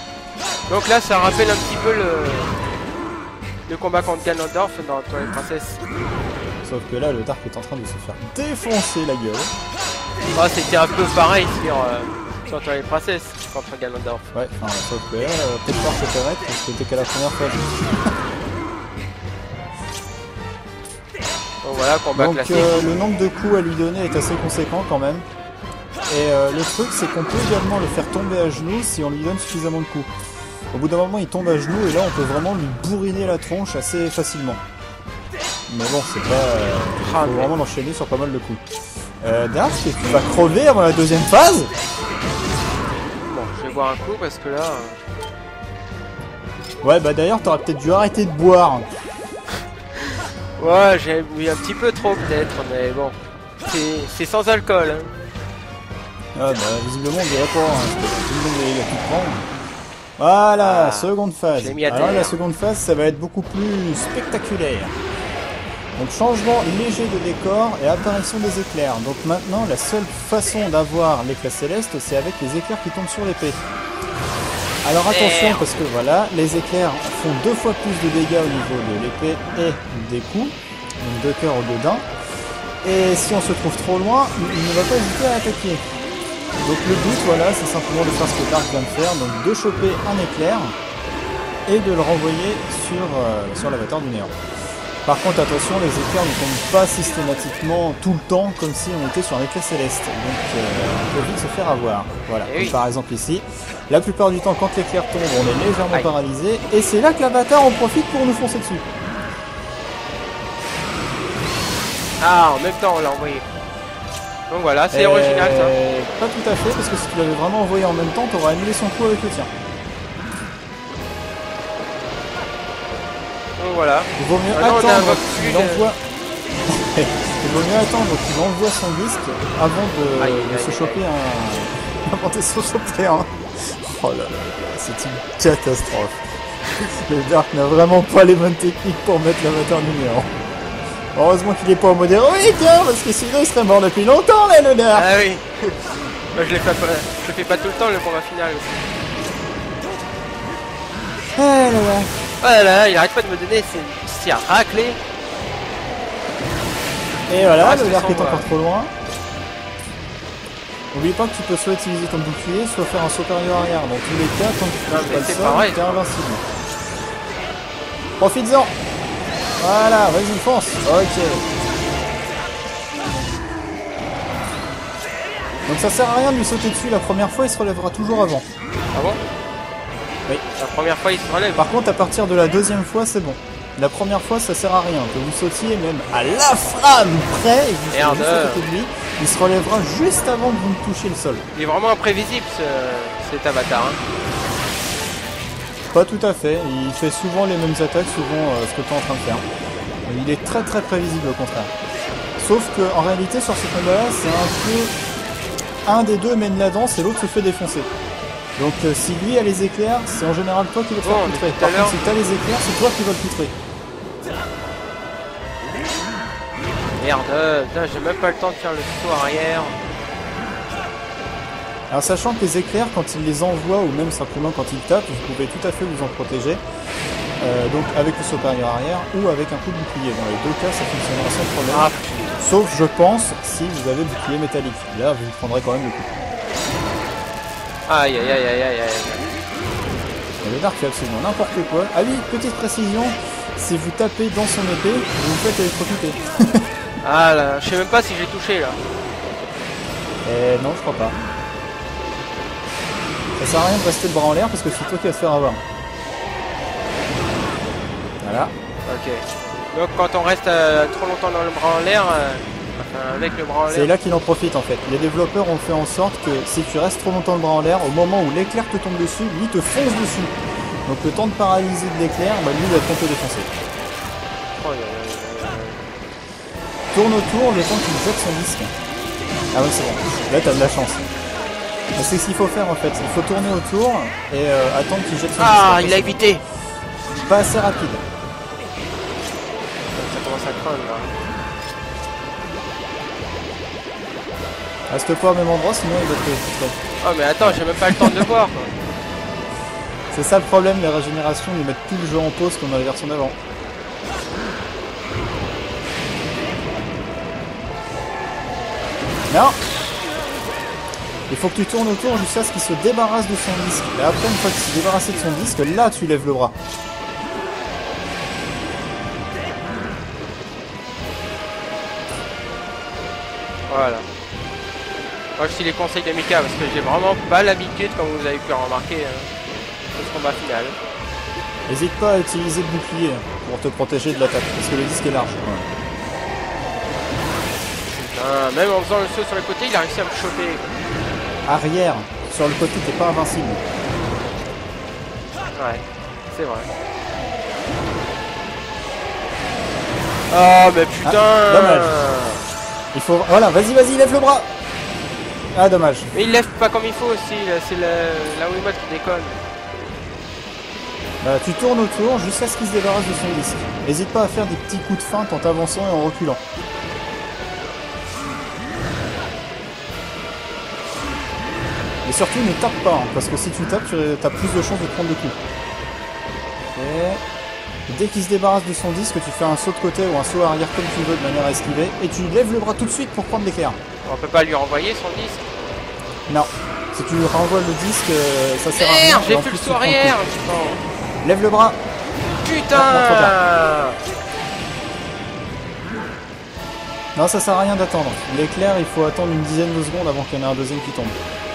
Donc là, ça rappelle un petit peu le combat contre Ganondorf dans Twilight Princess. Sauf que là, le Dark est en train de se faire défoncer la gueule. Ah, c'était un peu pareil sur Twilight Princess contre Ganondorf. Ouais, enfin, sauf que là, peut-être pas se faire parce que c'était qu'à la première fois. Donc voilà, combat Donc classique. le nombre de coups à lui donner est assez conséquent quand même. Et le truc, c'est qu'on peut également le faire tomber à genoux si on lui donne suffisamment de coups. Au bout d'un moment, il tombe à genoux et là, on peut vraiment lui bourriner la tronche assez facilement. Mais bon, c'est pas... il faut vraiment l'enchaîner sur pas mal de coups. Dark, tu vas crever avant la deuxième phase? Bon, je vais boire un coup parce que là... Ouais, bah d'ailleurs, t'aurais peut-être dû arrêter de boire. Ouais, j'ai bu un petit peu trop peut-être, mais bon. C'est sans alcool. Hein. Ah bah visiblement, on dirait pas, hein, parce que tout le monde il a pu prendre. Voilà, seconde phase. Alors la seconde phase, ça va être beaucoup plus spectaculaire. Donc changement léger de décor et apparition des éclairs. Donc maintenant, la seule façon d'avoir l'éclat céleste, c'est avec les éclairs qui tombent sur l'épée. Alors attention, parce que voilà, les éclairs font 2 fois plus de dégâts au niveau de l'épée et des coups. Donc 2 cœurs au lieu d'un. Et si on se trouve trop loin, il ne va pas hésiter à attaquer. Donc le but, voilà, c'est simplement de faire ce que Dark vient de faire, donc de choper un éclair et de le renvoyer sur l'avatar du néant. Par contre, attention, les éclairs ne tombent pas systématiquement tout le temps comme si on était sur un éclair céleste. Donc on peut vite se faire avoir. Voilà, comme par exemple ici. La plupart du temps, quand l'éclair tombe, on est légèrement paralysé. Et c'est là que l'avatar en profite pour nous foncer dessus. Ah, en même temps, on l'a envoyé. Donc voilà, c'est original ça. Pas tout à fait, parce que si tu l'avais vraiment envoyé en même temps, t'aurais annulé son coup avec le tien. Donc voilà. Il vaut mieux attendre qu'il envoie... Il vaut mieux attendre qu'il envoie son disque avant de se choper un... avant de se choper un... Oh là là, c'est une catastrophe. Le Dark n'a vraiment pas les bonnes techniques pour mettre l'avatar du néant. Heureusement qu'il est pas en mode héroïque, hein, parce que sinon il serait mort depuis longtemps, là, le Dark. Ah oui. Moi je le fais pas tout le temps, le combat final aussi. Ah là là. Oh là là, il arrête pas de me donner c'est à racler. Et voilà, le Dark est encore trop loin. N'oublie pas que tu peux soit utiliser ton bouclier, soit faire un saut arrière. Dans tous les cas, tant que tu touches pas le sol, t'es invincible. Profites-en. Voilà, vas-y, fonce. Ok. Donc ça sert à rien de lui sauter dessus la première fois, il se relèvera toujours avant. Ah bon? Oui. La première fois il se relève. Par contre, à partir de la deuxième fois, c'est bon. La première fois, ça sert à rien. Que vous sautiez même à la frame près, et que vous soyez juste à côté de lui, il se relèvera juste avant que vous ne touchiez le sol. Il est vraiment imprévisible cet avatar. Hein. Pas tout à fait. Il fait souvent les mêmes attaques, souvent ce que tu es en train de faire. Il est très très prévisible au contraire. Sauf que en réalité, sur ce combat-là, c'est un peu... Un des deux mène la danse et l'autre se fait défoncer. Donc si lui a les éclairs, c'est en général toi qui vas te faire poutrer. Par contre, si t'as les éclairs, c'est toi qui vas le poutrer. Merde, j'ai même pas le temps de faire le saut arrière. Alors sachant que les éclairs, quand il les envoie ou même simplement quand il tape, vous pouvez tout à fait vous en protéger. Donc avec le saut arrière ou avec un coup de bouclier. Dans les deux cas, ça fonctionnera sans problème. Sauf, je pense, si vous avez le bouclier métallique. Là, vous prendrez quand même le coup. Aïe aïe aïe aïe aïe aïe. Et le Dark fait absolument n'importe quoi. Ah oui, petite précision, si vous tapez dans son épée, vous vous faites électrocuter. Ah là, je sais même pas si j'ai touché là. Non, je crois pas. Ça sert à rien de rester le bras en l'air parce que c'est toi qui vas te faire avoir. Voilà. Ok. Donc quand on reste trop longtemps dans le bras en l'air, enfin avec le bras en l'air... C'est là qu'il en profite en fait. Les développeurs ont fait en sorte que si tu restes trop longtemps le bras en l'air, au moment où l'éclair te tombe dessus, lui te fonce dessus. Donc le temps de paralyser de l'éclair, bah lui il va te défoncer. Oh, Tourne autour le temps qu'il jette son disque. Ah ouais c'est bon. Là t'as de la chance. C'est ce qu'il faut faire en fait. Il faut tourner autour et attendre qu'il jette son disque. Ah, il a évité. Pas assez rapide. Ça commence à craindre là. Reste pas au même endroit sinon il va te poutrer. Oh mais attends, j'ai même pas le temps de le voir quoi. C'est ça le problème, les régénérations, ils mettent tout le jeu en pause comme dans la version d'avant. Non! Il faut que tu tournes autour jusqu'à ce qu'il se débarrasse de son disque. Et après, une fois qu'il s'est débarrassé de son disque, là tu lèves le bras. Voilà. Moi je suis les conseils de Mika parce que j'ai vraiment pas l'habitude, comme vous avez pu remarquer, de ce combat final. N'hésite pas à utiliser le bouclier pour te protéger de l'attaque, parce que le disque est large. Ouais. Même en faisant le saut sur le côté, il a réussi à me choper. Arrière, sur le côté, t'es pas invincible. Ouais, c'est vrai. Oh mais putain, dommage. Il faut... Voilà, vas-y, lève le bras. Ah, dommage. Mais il lève pas comme il faut aussi, c'est la Wiimote qui déconne. Bah, tu tournes autour jusqu'à ce qu'il se débarrasse de son disque. N'hésite pas à faire des petits coups de feinte en t'avançant et en reculant. Et surtout, ne tape pas, hein, parce que si tu tapes, tu as plus de chances de prendre des coups. Et dès qu'il se débarrasse de son disque, tu fais un saut de côté ou un saut arrière comme tu veux de manière à esquiver, et tu lèves le bras tout de suite pour prendre l'éclair. On peut pas lui renvoyer son disque. Non. Si tu lui renvoies le disque, ça sert à rien. Merde, j'ai fait le saut arrière. Lève le bras. Putain. Non, ça sert à rien d'attendre. L'éclair, il faut attendre une dizaine de secondes avant qu'il y en ait un deuxième qui tombe.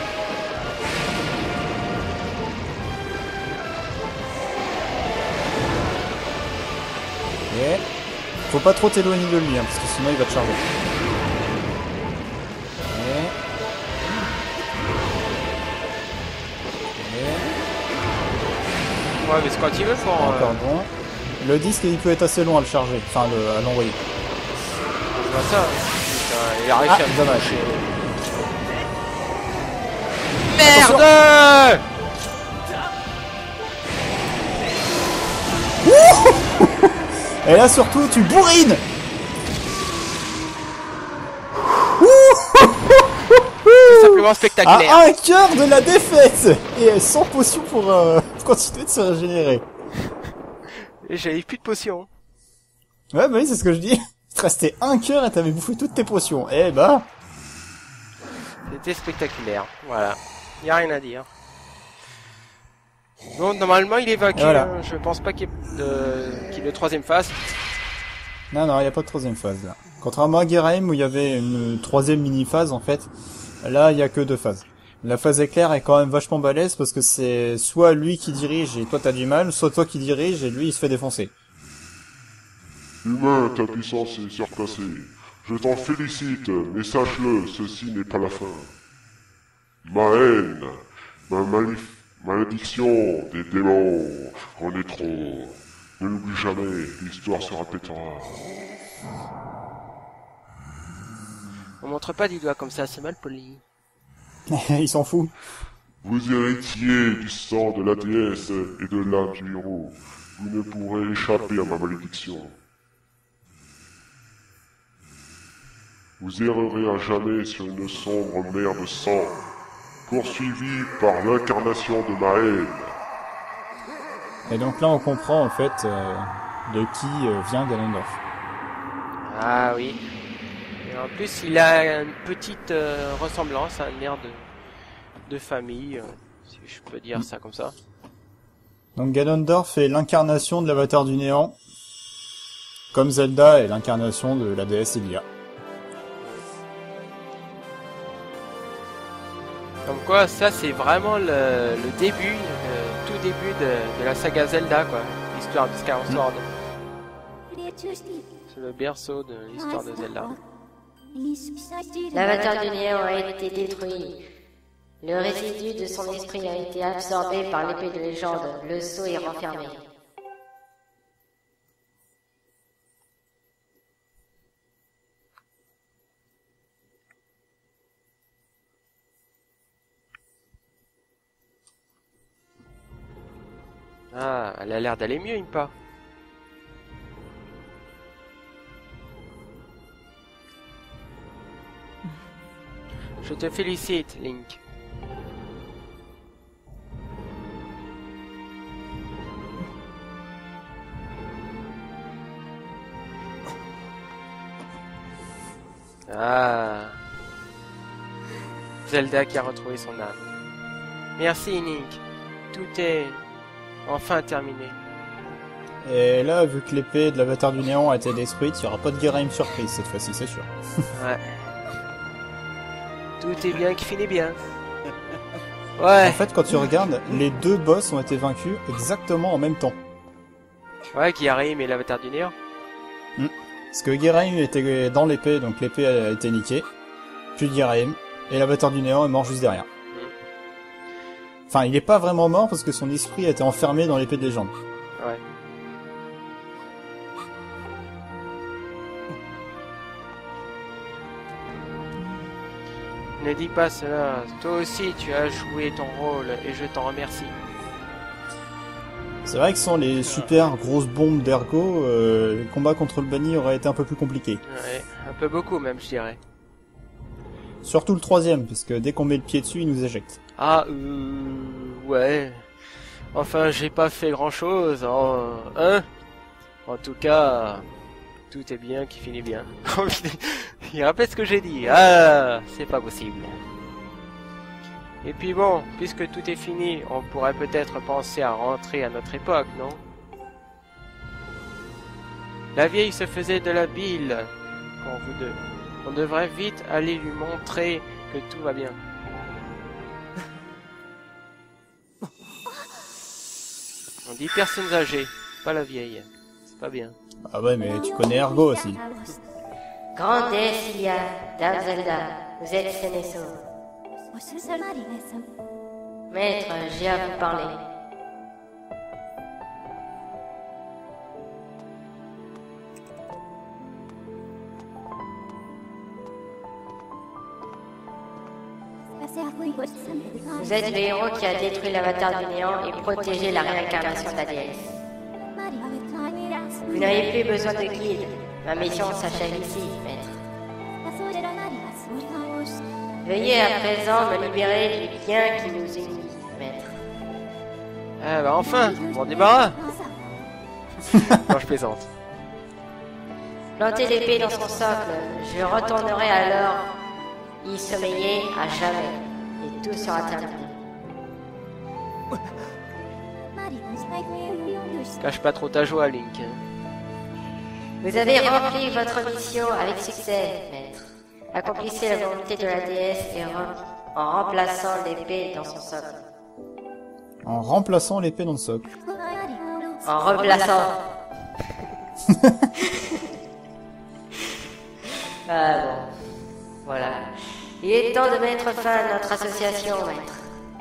Et faut pas trop t'éloigner de lui, hein, parce que sinon il va te charger. Ouais, mais c'est quand il veut pour... Encore bon. Le disque, il peut être assez long à le charger, enfin à l'envoyer. Je vois ça. Putain, il a réussi à me dommage. Merde. Et là surtout, tu bourrines. C'est simplement spectaculaire. À un quart de la défaite. Et sans potion pour continuer de se régénérer. Et j'avais plus de potions. Ouais, bah oui, c'est ce que je dis. Il te restait un cœur et t'avais bouffé toutes tes potions. Eh bah... C'était spectaculaire. Voilà. Y a rien à dire. Donc normalement il est vaincu. Voilà. Hein. Je pense pas qu'il y ait de troisième phase. Non, il n'y a pas de troisième phase là. Contrairement à Gearheim où il y avait une troisième mini-phase en fait, là il y a que deux phases. La phase éclair est quand même vachement balèze parce que c'est soit lui qui dirige et toi t'as du mal, soit toi qui dirige et lui il se fait défoncer. Humain, ta puissance est surpassée. Je t'en félicite, mais sache-le, ceci n'est pas la fin. Ma haine, malédiction des démons renaîtront. Ne l'oublie jamais, l'histoire se répétera. On montre pas du doigt comme ça, c'est mal poli. Il s'en fout. Vous héritiez du sang de la déesse et de l'âme du héros. Vous ne pourrez échapper à ma malédiction. Vous errerez à jamais sur une sombre mer de sang, poursuivie par l'incarnation de ma haine. Et donc là on comprend en fait de qui vient Ganondorf. Ah oui. Et en plus il a une petite ressemblance à une mère de famille, si je peux dire ça comme ça. Donc Ganondorf est l'incarnation de l'avatar du néant, comme Zelda est l'incarnation de la déesse Hylia. Comme quoi, ça c'est vraiment le début, tout début de la saga Zelda, quoi. L'histoire de Skyward Sword. C'est le berceau de l'histoire de Zelda. L'avatar du néant a été détruit. Le résidu de son esprit a été absorbé par l'épée de légende. Le sceau est renfermé. Ah, elle a l'air d'aller mieux, Impa. Je te félicite, Link. Ah. Zelda qui a retrouvé son âme. Merci Link. Tout est enfin terminé. Et là, vu que l'épée de l'avatar du néant a été détruite, il n'y aura pas de Geraim surprise cette fois-ci, c'est sûr. Ouais. Tout est bien qui finit bien. Ouais. En fait, quand tu regardes, les deux boss ont été vaincus exactement en même temps. Ouais, Geraim et l'avatar du néant. Parce que Geraim était dans l'épée, donc l'épée a été niquée. Puis Geraim, et l'avatar du néant est mort juste derrière. Enfin, il est pas vraiment mort parce que son esprit a été enfermé dans l'épée de légende. Ouais. Ne dis pas cela. Toi aussi, tu as joué ton rôle et je t'en remercie. C'est vrai que sans les super grosses bombes d'ergo, les combats contre le banni auraient été un peu plus compliqués. Ouais, un peu beaucoup même, je dirais. Surtout le troisième, parce que dès qu'on met le pied dessus, il nous éjecte. Ah, ouais. Enfin, j'ai pas fait grand chose, hein. En tout cas, tout est bien qui finit bien. Il rappelle ce que j'ai dit. Ah, c'est pas possible. Et puis bon, puisque tout est fini, on pourrait peut-être penser à rentrer à notre époque, non? La vieille se faisait de la bile pour vous deux. On devrait vite aller lui montrer que tout va bien. On dit personnes âgées, pas la vieille. C'est pas bien. Ah ouais, mais tu connais Ergo aussi. Grande déesse Ilia, Dame Zelda, vous êtes saine et sauve. Maître, j'ai à vous parler. Vous êtes le héros qui a détruit l'avatar du néant et protégé la réincarnation de la déesse. Vous n'avez plus besoin de guide. Ma mission s'achève ici, maître. Veuillez à présent me libérer du bien qui nous unit, maître. Ah bah enfin, m'en débarras. Non, je plaisante. Plantez l'épée dans son socle, je retournerai alors y sommeiller à jamais, et tout sera terminé. Cache pas trop ta joie, Link. Vous avez rempli votre mission avec succès, maître. Accomplissez la volonté de la déesse en remplaçant l'épée dans son socle. En remplaçant l'épée dans le socle. En replaçant. Ah bon. Voilà. Il est temps de mettre fin à notre association, maître.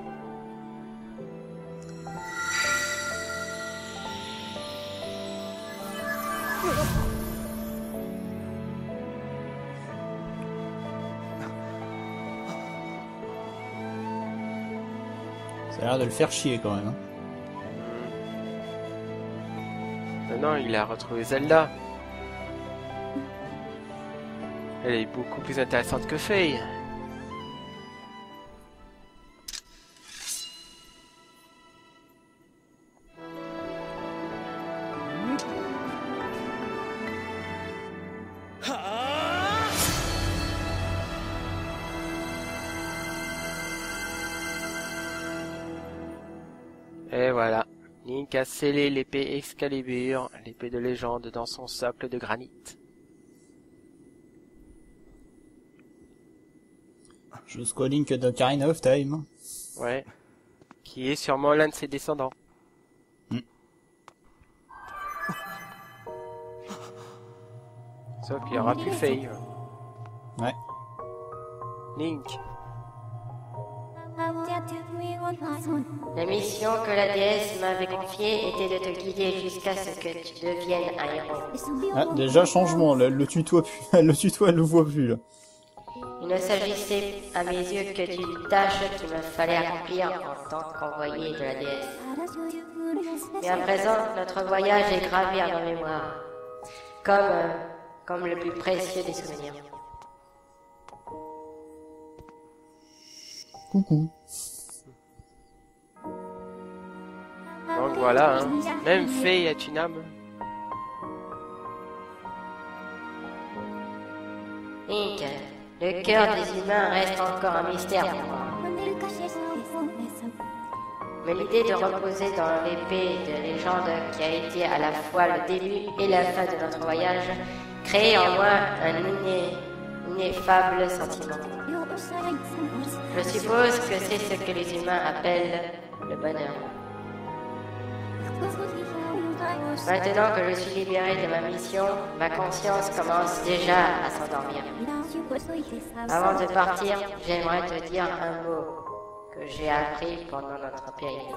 Ça a l'air de le faire chier quand même. Hein. Non, il a retrouvé Zelda. Elle est beaucoup plus intéressante que Faye. Et voilà, Link a scellé l'épée Excalibur, l'épée de légende, dans son socle de granit. Jusqu'au Link de Ocarina of Time. Ouais, qui est sûrement l'un de ses descendants. Sauf qu'il y aura plus Faye. Ouais. Link. La mission que la déesse m'avait confiée était de te guider jusqu'à ce que tu deviennes un héros. Ah, déjà changement, le tuto, elle le voit plus là. Il ne s'agissait à mes yeux que d'une tâche qu'il me fallait accomplir en tant qu'envoyé de la déesse. Mais à présent, notre voyage est gravé à ma mémoire, comme le plus précieux des souvenirs. Coucou. Donc voilà, hein. Même Faye a une âme. Link, le cœur des humains reste encore un mystère pour moi. Mais l'idée de reposer dans l'épée de légende qui a été à la fois le début et la fin de notre voyage crée en moi un ineffable sentiment. Je suppose que c'est ce que les humains appellent le bonheur. Maintenant que je suis libéré de ma mission, ma conscience commence déjà à s'endormir. Avant de partir, j'aimerais te dire un mot que j'ai appris pendant notre périple.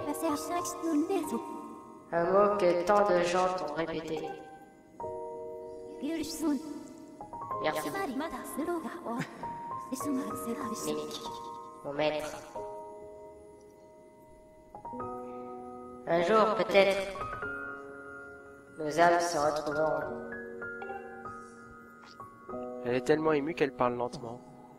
Un mot que tant de gens t'ont répété. Merci. Link, mon maître. Un jour, peut-être, nos âmes se retrouveront. Elle est tellement émue qu'elle parle lentement.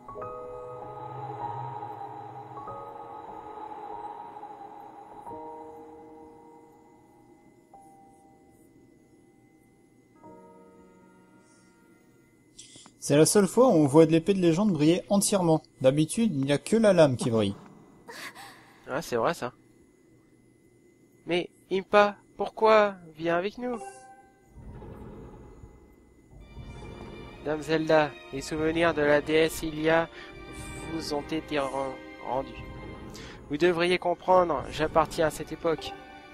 C'est la seule fois où on voit de l'épée de légende briller entièrement. D'habitude, il n'y a que la lame qui brille. Ah, c'est vrai ça. Mais, Impa, pourquoi? Viens avec nous. Dame Zelda, les souvenirs de la déesse Ilia vous ont été rendus. Vous devriez comprendre, j'appartiens à cette époque.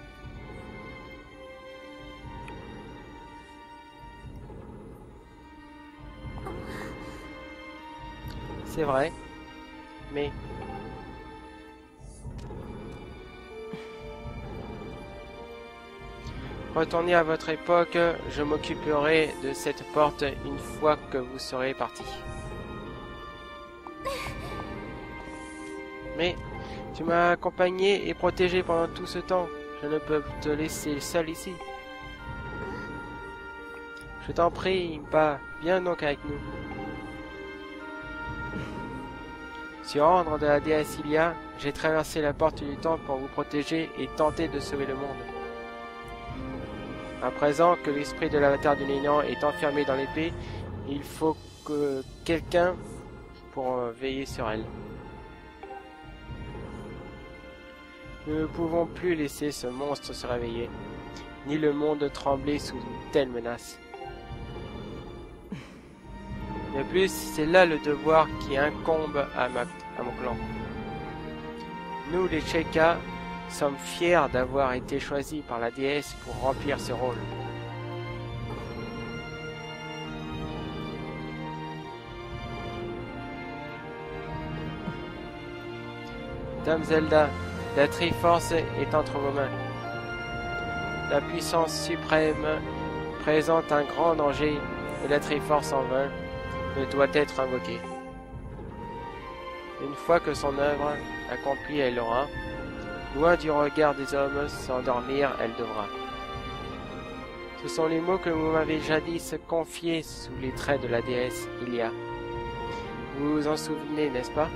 C'est vrai, mais... Retournez à votre époque, je m'occuperai de cette porte une fois que vous serez parti. Mais tu m'as accompagné et protégé pendant tout ce temps. Je ne peux te laisser seul ici. Je t'en prie, Impa, viens donc avec nous. Sur ordre de la déesse Ilia, j'ai traversé la porte du temps pour vous protéger et tenter de sauver le monde. À présent que l'esprit de l'avatar du néant est enfermé dans l'épée, il faut que quelqu'un pour veiller sur elle. Nous ne pouvons plus laisser ce monstre se réveiller, ni le monde trembler sous une telle menace. De plus, c'est là le devoir qui incombe à mon clan. Nous, les Sheikah, sommes fiers d'avoir été choisis par la déesse pour remplir ce rôle. Dame Zelda, la Triforce est entre vos mains. La puissance suprême présente un grand danger et la Triforce en vain ne doit être invoquée. Une fois que son œuvre accomplie elle l'aura, loin du regard des hommes, s'endormir elle devra. Ce sont les mots que vous m'avez jadis confiés sous les traits de la déesse Ilia. Vous vous en souvenez, n'est-ce pas?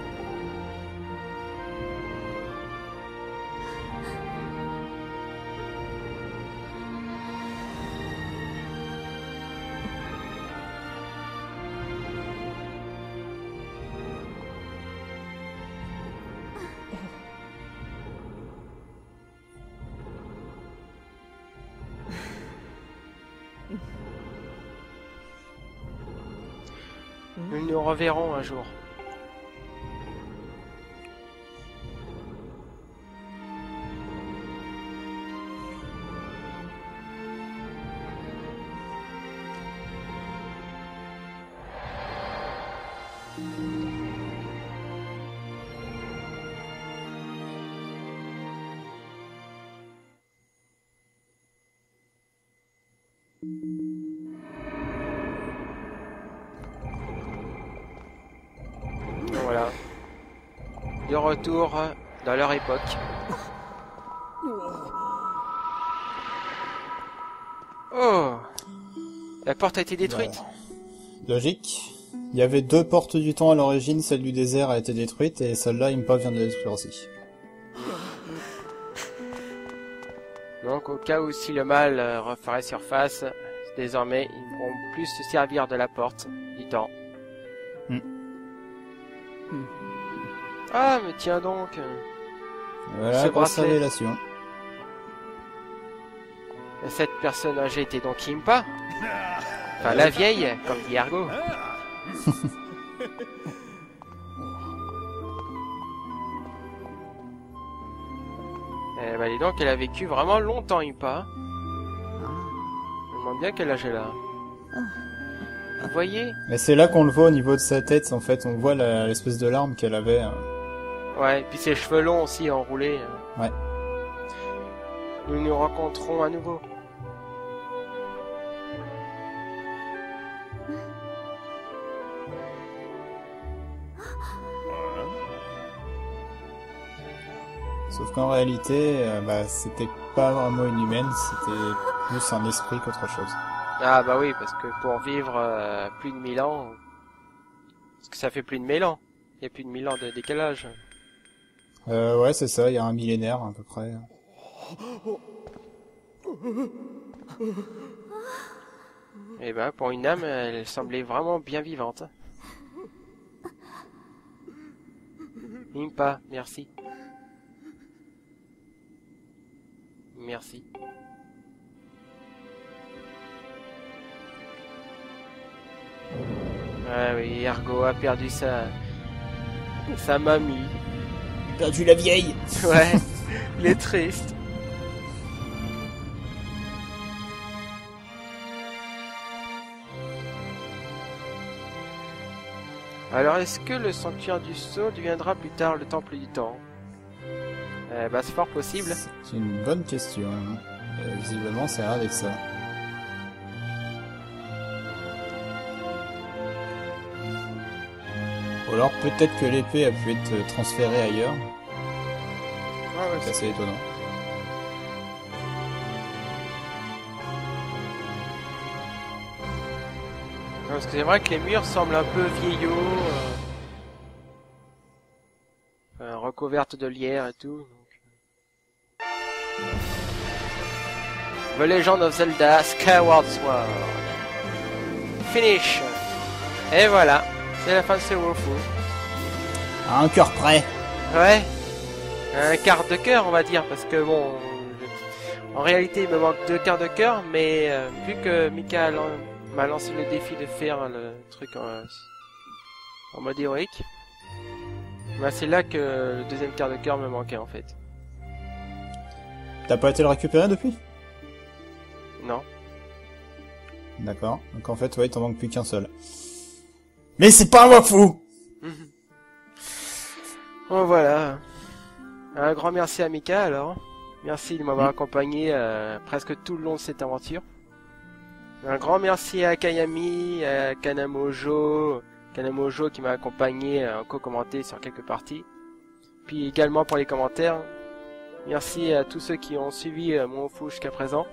Nous nous reverrons un jour. Voilà. De retour dans leur époque. Oh! La porte a été détruite. Voilà. Logique. Il y avait deux portes du temps à l'origine, celle du désert a été détruite et celle-là, Impa vient de la détruire aussi. Donc au cas où si le mal referait surface, désormais ils ne pourront plus se servir de la porte du temps. Ah, mais tiens donc. Voilà, Ce grosse bracelet. révélation. Cette personne âgée était donc Impa. Enfin, la vieille, comme dit Ergo. Eh ben, dis donc, elle a vécu vraiment longtemps, Impa. Je me demande bien quel âge elle a. Vous voyez? Mais c'est là qu'on le voit au niveau de sa tête, en fait. On voit l'espèce de larme qu'elle avait. Ouais, et puis ses cheveux longs aussi enroulés. Ouais. Nous nous rencontrons à nouveau. Sauf qu'en réalité, c'était pas vraiment une humaine, c'était plus un esprit qu'autre chose. Ah bah oui, parce que pour vivre plus de 1000 ans... Parce que ça fait plus de 1000 ans. Il y a plus de 1000 ans de décalage. Ouais, c'est ça, il y a un millénaire à peu près. Et ben, pour une âme, elle semblait vraiment bien vivante. Impa, merci. Merci. Ah oui, Ergo a perdu sa mamie. Perdu la vieille. Ouais, il est triste. Alors, est-ce que le sanctuaire du sceau deviendra plus tard le temple du temps? Bah, c'est fort possible. C'est une bonne question. Hein. Visiblement, ça a l'air d'être ça. Ou alors peut-être que l'épée a pu être transférée ailleurs. Ah ouais, C'est assez étonnant. parce que c'est vrai que les murs semblent un peu vieillots, recouvertes de lierre et tout. Donc... The Legend of Zelda Skyward Sword. Finish. Et voilà, c'est la fin de ce Wofu. À un cœur près. Ouais, un quart de cœur on va dire, parce que bon, en réalité il me manque 2 quarts de cœur, mais vu que Mika m'a lancé le défi de faire le truc en mode héroïque, bah c'est là que le deuxième quart de cœur me manquait en fait. T'as pas été le récupérer depuis? Non. D'accord. Donc en fait, ouais, il t'en manque plus qu'un seul. Mais c'est pas un Wafu! Bon voilà. Un grand merci à Mika alors. Merci de m'avoir accompagné presque tout le long de cette aventure. Un grand merci à Kayami, à Kanamojo qui m'a accompagné en co-commenté sur quelques parties. Puis également pour les commentaires. Merci à tous ceux qui ont suivi mon fou jusqu'à présent.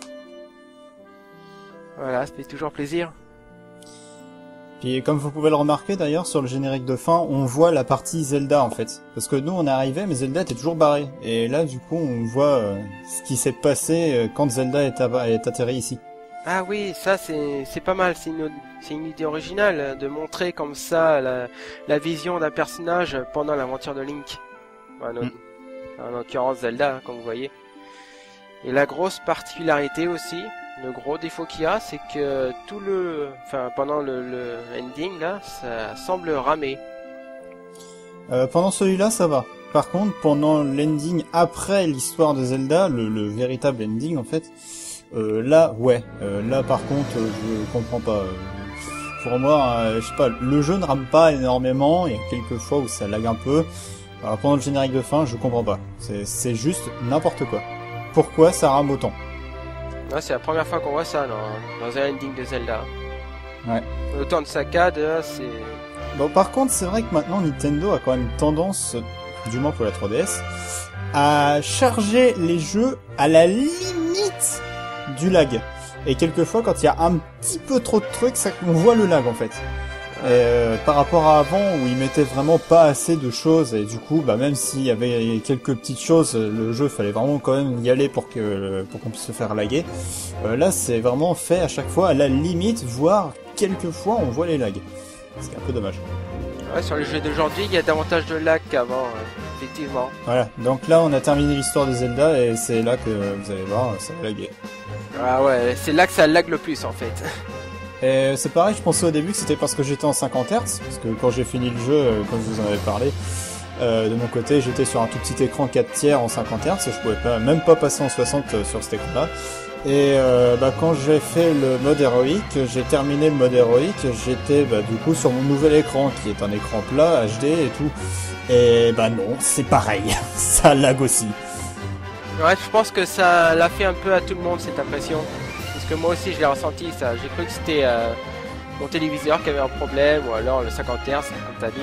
Voilà, ça fait toujours plaisir. Puis comme vous pouvez le remarquer d'ailleurs sur le générique de fin, on voit la partie Zelda en fait. Parce que nous on est arrivé mais Zelda était toujours barré. Et là du coup on voit ce qui s'est passé quand Zelda est atterri ici. Ah oui, ça c'est pas mal, c'est une idée originale de montrer comme ça la vision d'un personnage pendant l'aventure de Link. En l'occurrence Zelda, comme vous voyez. Et la grosse particularité aussi, le gros défaut qu'il y a, c'est que pendant le ending là, ça semble ramer. Pendant celui-là ça va. Par contre pendant l'ending après l'histoire de Zelda, le véritable ending en fait, là ouais, là par contre je comprends pas. Pour moi, je sais pas, le jeu ne rame pas énormément, il y a quelques fois où ça lag un peu. Alors, pendant le générique de fin, je comprends pas. C'est juste n'importe quoi. Pourquoi ça rame autant? Ouais, c'est la première fois qu'on voit ça dans un ending de Zelda. Ouais. Autant de saccades, c'est... Bon, par contre, c'est vrai que maintenant Nintendo a quand même tendance, du moins pour la 3DS, à charger les jeux à la limite du lag. Et quelquefois, quand il y a un petit peu trop de trucs, on voit le lag en fait. Par rapport à avant où ils mettaient vraiment pas assez de choses et du coup même s'il y avait quelques petites choses, le jeu fallait vraiment quand même y aller pour qu'on puisse se faire laguer. Là c'est vraiment fait à chaque fois à la limite, voire quelquefois on voit les lags. C'est un peu dommage. Ouais, sur les jeux d'aujourd'hui, il y a davantage de lag qu'avant, effectivement. Voilà, donc là on a terminé l'histoire de Zelda et c'est là que vous allez voir, ça va laguer. Ah ouais, c'est là que ça lag le plus en fait. Et c'est pareil, je pensais au début que c'était parce que j'étais en 50 Hz, parce que quand j'ai fini le jeu, comme je vous en avais parlé, de mon côté j'étais sur un tout petit écran 4 tiers en 50 Hz, et je pouvais pas, même pas passer en 60 sur cet écran-là. Et quand j'ai fait le mode héroïque, j'ai terminé le mode héroïque, j'étais du coup sur mon nouvel écran, qui est un écran plat, HD et tout. Et non, c'est pareil, ça lag aussi. Ouais, je pense que ça l'a fait un peu à tout le monde cette impression. Parce que moi aussi je l'ai ressenti ça. J'ai cru que c'était mon téléviseur qui avait un problème ou alors le 50 Hz comme t'as dit.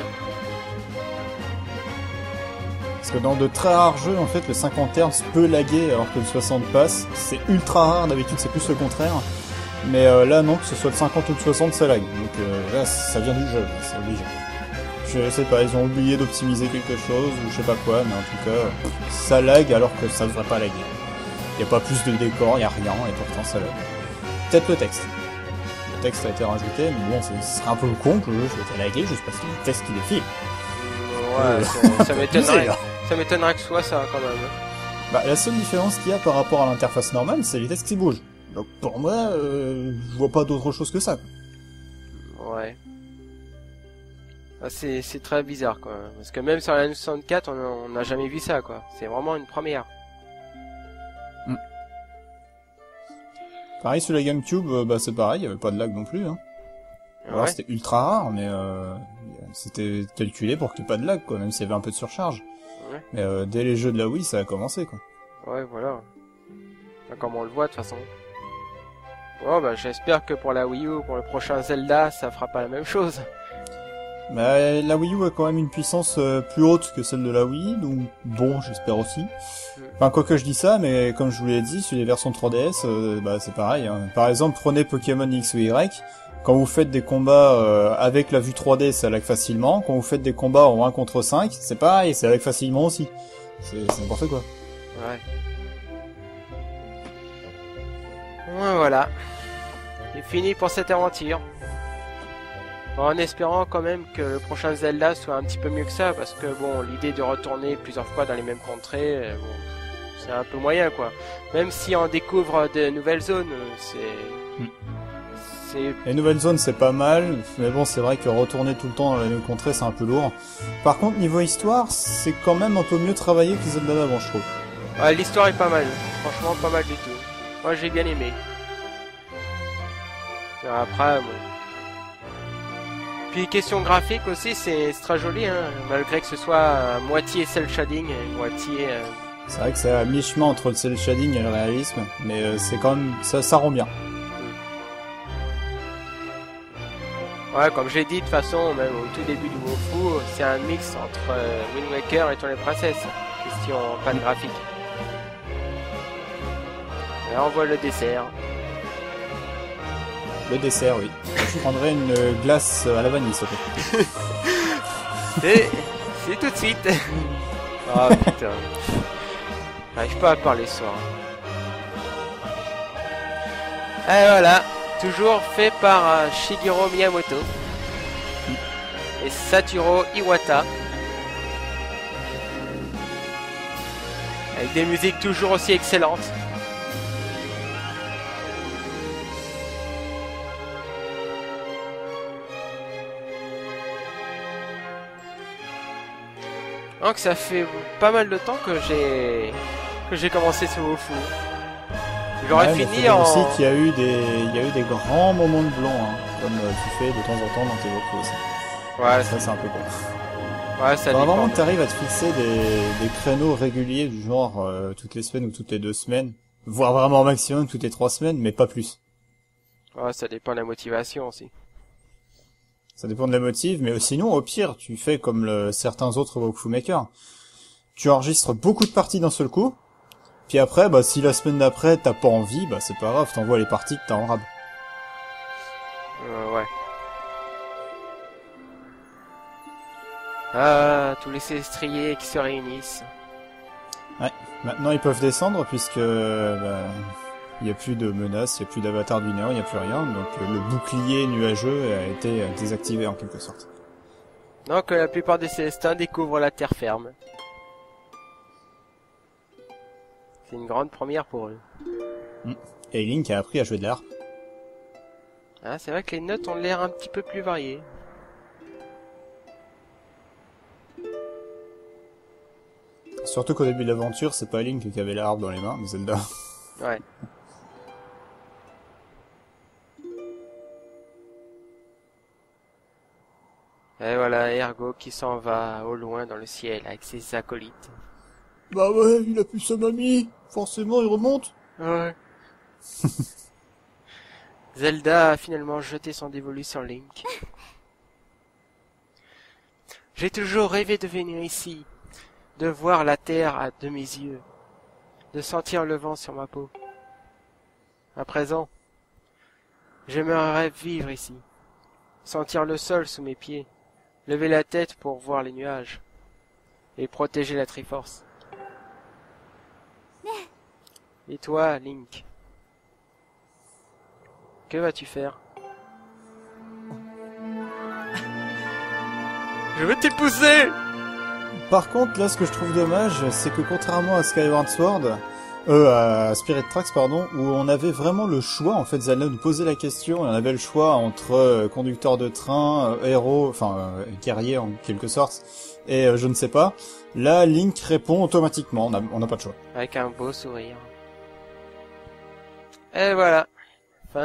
Parce que dans de très rares jeux, en fait, le 50 Hz peut laguer alors que le 60 passe. C'est ultra rare, d'habitude c'est plus le contraire. Mais là non, que ce soit le 50 ou le 60, ça lag. Donc là, ça vient du jeu, c'est obligé. Je sais pas, ils ont oublié d'optimiser quelque chose ou je sais pas quoi, mais en tout cas, ça lag alors que ça devrait pas laguer. Y a pas plus de décor, y a rien, et pourtant ça lag. Peut-être le texte. Le texte a été rajouté, mais bon, ce serait un peu con que le jeu soit lagué juste parce que le texte qui défile. Ouais, ça m'étonnerait. Ça m'étonnerait que ce soit ça quand même. La seule différence qu'il y a par rapport à l'interface normale, c'est les textes qui bougent. Donc pour moi, je vois pas d'autre chose que ça. Ouais. Ah, c'est très bizarre quoi. Parce que même sur la N64, on n'a jamais vu ça quoi. C'est vraiment une première. Pareil sur la GameCube, c'est pareil, il y avait pas de lag non plus. Hein. Alors, Ouais. c'était ultra rare, mais c'était calculé pour qu'il n'y ait pas de lag, quoi, même s'il y avait un peu de surcharge. Ouais. Mais dès les jeux de la Wii, ça a commencé, quoi. Ouais, voilà. Comme on le voit de toute façon. Oh j'espère que pour la Wii U, pour le prochain Zelda, ça fera pas la même chose. La Wii U a quand même une puissance plus haute que celle de la Wii, donc bon, j'espère aussi. Enfin, quoi que je dis ça, mais comme je vous l'ai dit, sur les versions 3DS, c'est pareil. Hein. Par exemple, prenez Pokémon X ou Y, quand vous faites des combats avec la vue 3D, ça lag facilement. Quand vous faites des combats en 1 contre 5, c'est pareil, ça lag facilement aussi. C'est n'importe quoi. Ouais. Ouais, voilà. C'est fini pour cette aventure. En espérant quand même que le prochain Zelda soit un petit peu mieux que ça, parce que bon, l'idée de retourner plusieurs fois dans les mêmes contrées, c'est un peu moyen quoi. Même si on découvre de nouvelles zones, Les nouvelles zones c'est pas mal, mais bon c'est vrai que retourner tout le temps dans les mêmes contrées c'est un peu lourd. Par contre niveau histoire, c'est quand même un peu mieux travaillé que les Zelda d'avant je trouve. Ouais, l'histoire est pas mal, franchement pas mal du tout. Moi j'ai bien aimé. Alors après bon. Puis question graphique aussi, c'est très joli, hein, malgré que ce soit à moitié cel shading et moitié... C'est vrai que c'est à mi-chemin entre le cel shading et le réalisme, mais c'est quand même ça rend bien. Ouais, comme j'ai dit, de toute façon, même au tout début du Wofu, c'est un mix entre Wind Waker et Twilight Princess, question pas de graphique. Là on voit le dessert. Le dessert, oui. Je prendrais une glace à la vanille, s'il te plaît. C'est tout de suite. Ah putain. J'arrive pas à parler ce soir. Et voilà. Toujours fait par Shigeru Miyamoto. Et Satoru Iwata. Avec des musiques toujours aussi excellentes. Donc ça fait pas mal de temps que j'ai commencé ce Wofu. J'aurais fini en... aussi qu'il y a eu des grands moments de blanc, hein, comme tu fais de temps en temps dans tes Wofu aussi. Ouais, ça c'est un peu con. Ouais, ça dépend. Vraiment que t'arrives à te fixer des créneaux réguliers du genre toutes les semaines ou toutes les 2 semaines, voire vraiment au maximum toutes les 3 semaines, mais pas plus. Ouais, ça dépend de la motivation aussi. Ça dépend de la motive, mais sinon, au pire, tu fais comme certains autres Wofu Makers. Tu enregistres beaucoup de parties d'un seul coup, puis après, si la semaine d'après, t'as pas envie, c'est pas grave, t'envoies les parties que t'as en rab. Ouais. Ah, tous les estriers qui se réunissent. Ouais, maintenant ils peuvent descendre, puisque il n'y a plus de menaces, il n'y a plus d'avatar du néant, il n'y a plus rien, donc le bouclier nuageux a été désactivé en quelque sorte. Donc la plupart des Célestins découvrent la terre ferme. C'est une grande première pour eux. Et Link a appris à jouer de l'harpe. Ah, c'est vrai que les notes ont l'air un petit peu plus variées. Surtout qu'au début de l'aventure, c'est pas Link qui avait la harpe dans les mains, mais Zelda. Ouais. Et voilà, Ergo qui s'en va au loin dans le ciel avec ses acolytes. Bah ouais, il a plus sa mamie. Forcément, il remonte. Ouais. Zelda a finalement jeté son dévolu sur Link. J'ai toujours rêvé de venir ici, de voir la terre de mes yeux, de sentir le vent sur ma peau. À présent, j'aimerais vivre ici, sentir le sol sous mes pieds, lever la tête pour voir les nuages, et protéger la Triforce. Et toi, Link, que vas-tu faire? Je veux t'épouser! Par contre, là, ce que je trouve dommage, c'est que contrairement à Skyward Sword, à Spirit Tracks, pardon, où on avait vraiment le choix, en fait, Zelda nous posait la question, et on avait le choix entre conducteur de train, héros, enfin, guerrier en quelque sorte, et je ne sais pas. Là, Link répond automatiquement, on n'a pas de choix. Avec un beau sourire. Et voilà. Fin.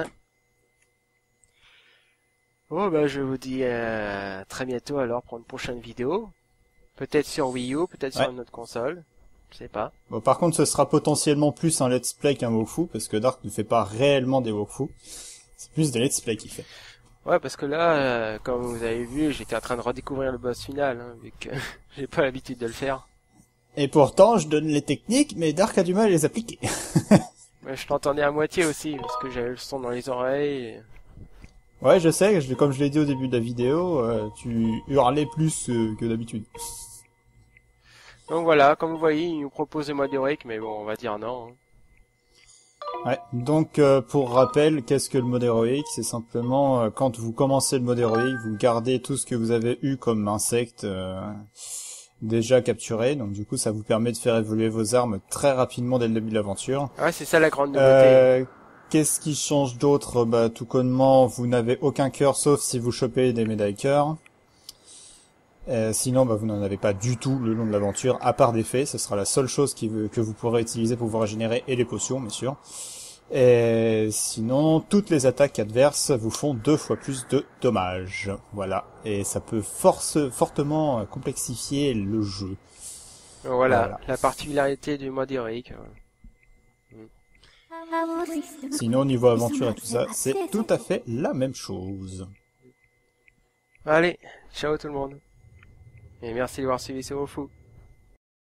Bon, bah, je vous dis à très bientôt alors pour une prochaine vidéo. Peut-être sur Wii U, peut-être sur une autre console. Je sais pas. Bon, par contre, ce sera potentiellement plus un let's play qu'un walkthrough, parce que Dark ne fait pas réellement des walkthroughs. C'est plus des let's play qu'il fait. Ouais, parce que là, comme vous avez vu, j'étais en train de redécouvrir le boss final, hein, vu que j'ai pas l'habitude de le faire. Et pourtant, je donne les techniques, mais Dark a du mal à les appliquer. Ouais, je t'entendais à moitié aussi, parce que j'avais le son dans les oreilles. Et... Ouais, je sais, comme je l'ai dit au début de la vidéo, tu hurlais plus que d'habitude. Donc voilà, comme vous voyez, il nous propose le mode héroïque, mais bon, on va dire non. Hein. Ouais, donc pour rappel, qu'est-ce que le mode héroïque? C'est simplement, quand vous commencez le mode héroïque, vous gardez tout ce que vous avez eu comme insecte déjà capturé, donc du coup ça vous permet de faire évoluer vos armes très rapidement dès le début de l'aventure. Ouais, c'est ça la grande nouveauté. Qu'est-ce qui change d'autre? Bah tout connement, vous n'avez aucun cœur sauf si vous chopez des médailles cœur. Sinon, bah, vous n'en avez pas du tout le long de l'aventure, à part des fées. Ce sera la seule chose que vous pourrez utiliser pour vous régénérer, et les potions, bien sûr. Et sinon, toutes les attaques adverses vous font 2 fois plus de dommages. Voilà. Et ça peut fortement complexifier le jeu. Voilà, la particularité du mode héroïque. Sinon, au niveau aventure et tout ça, c'est tout à fait la même chose. Allez, ciao tout le monde. Et merci d'avoir suivi ce Fou.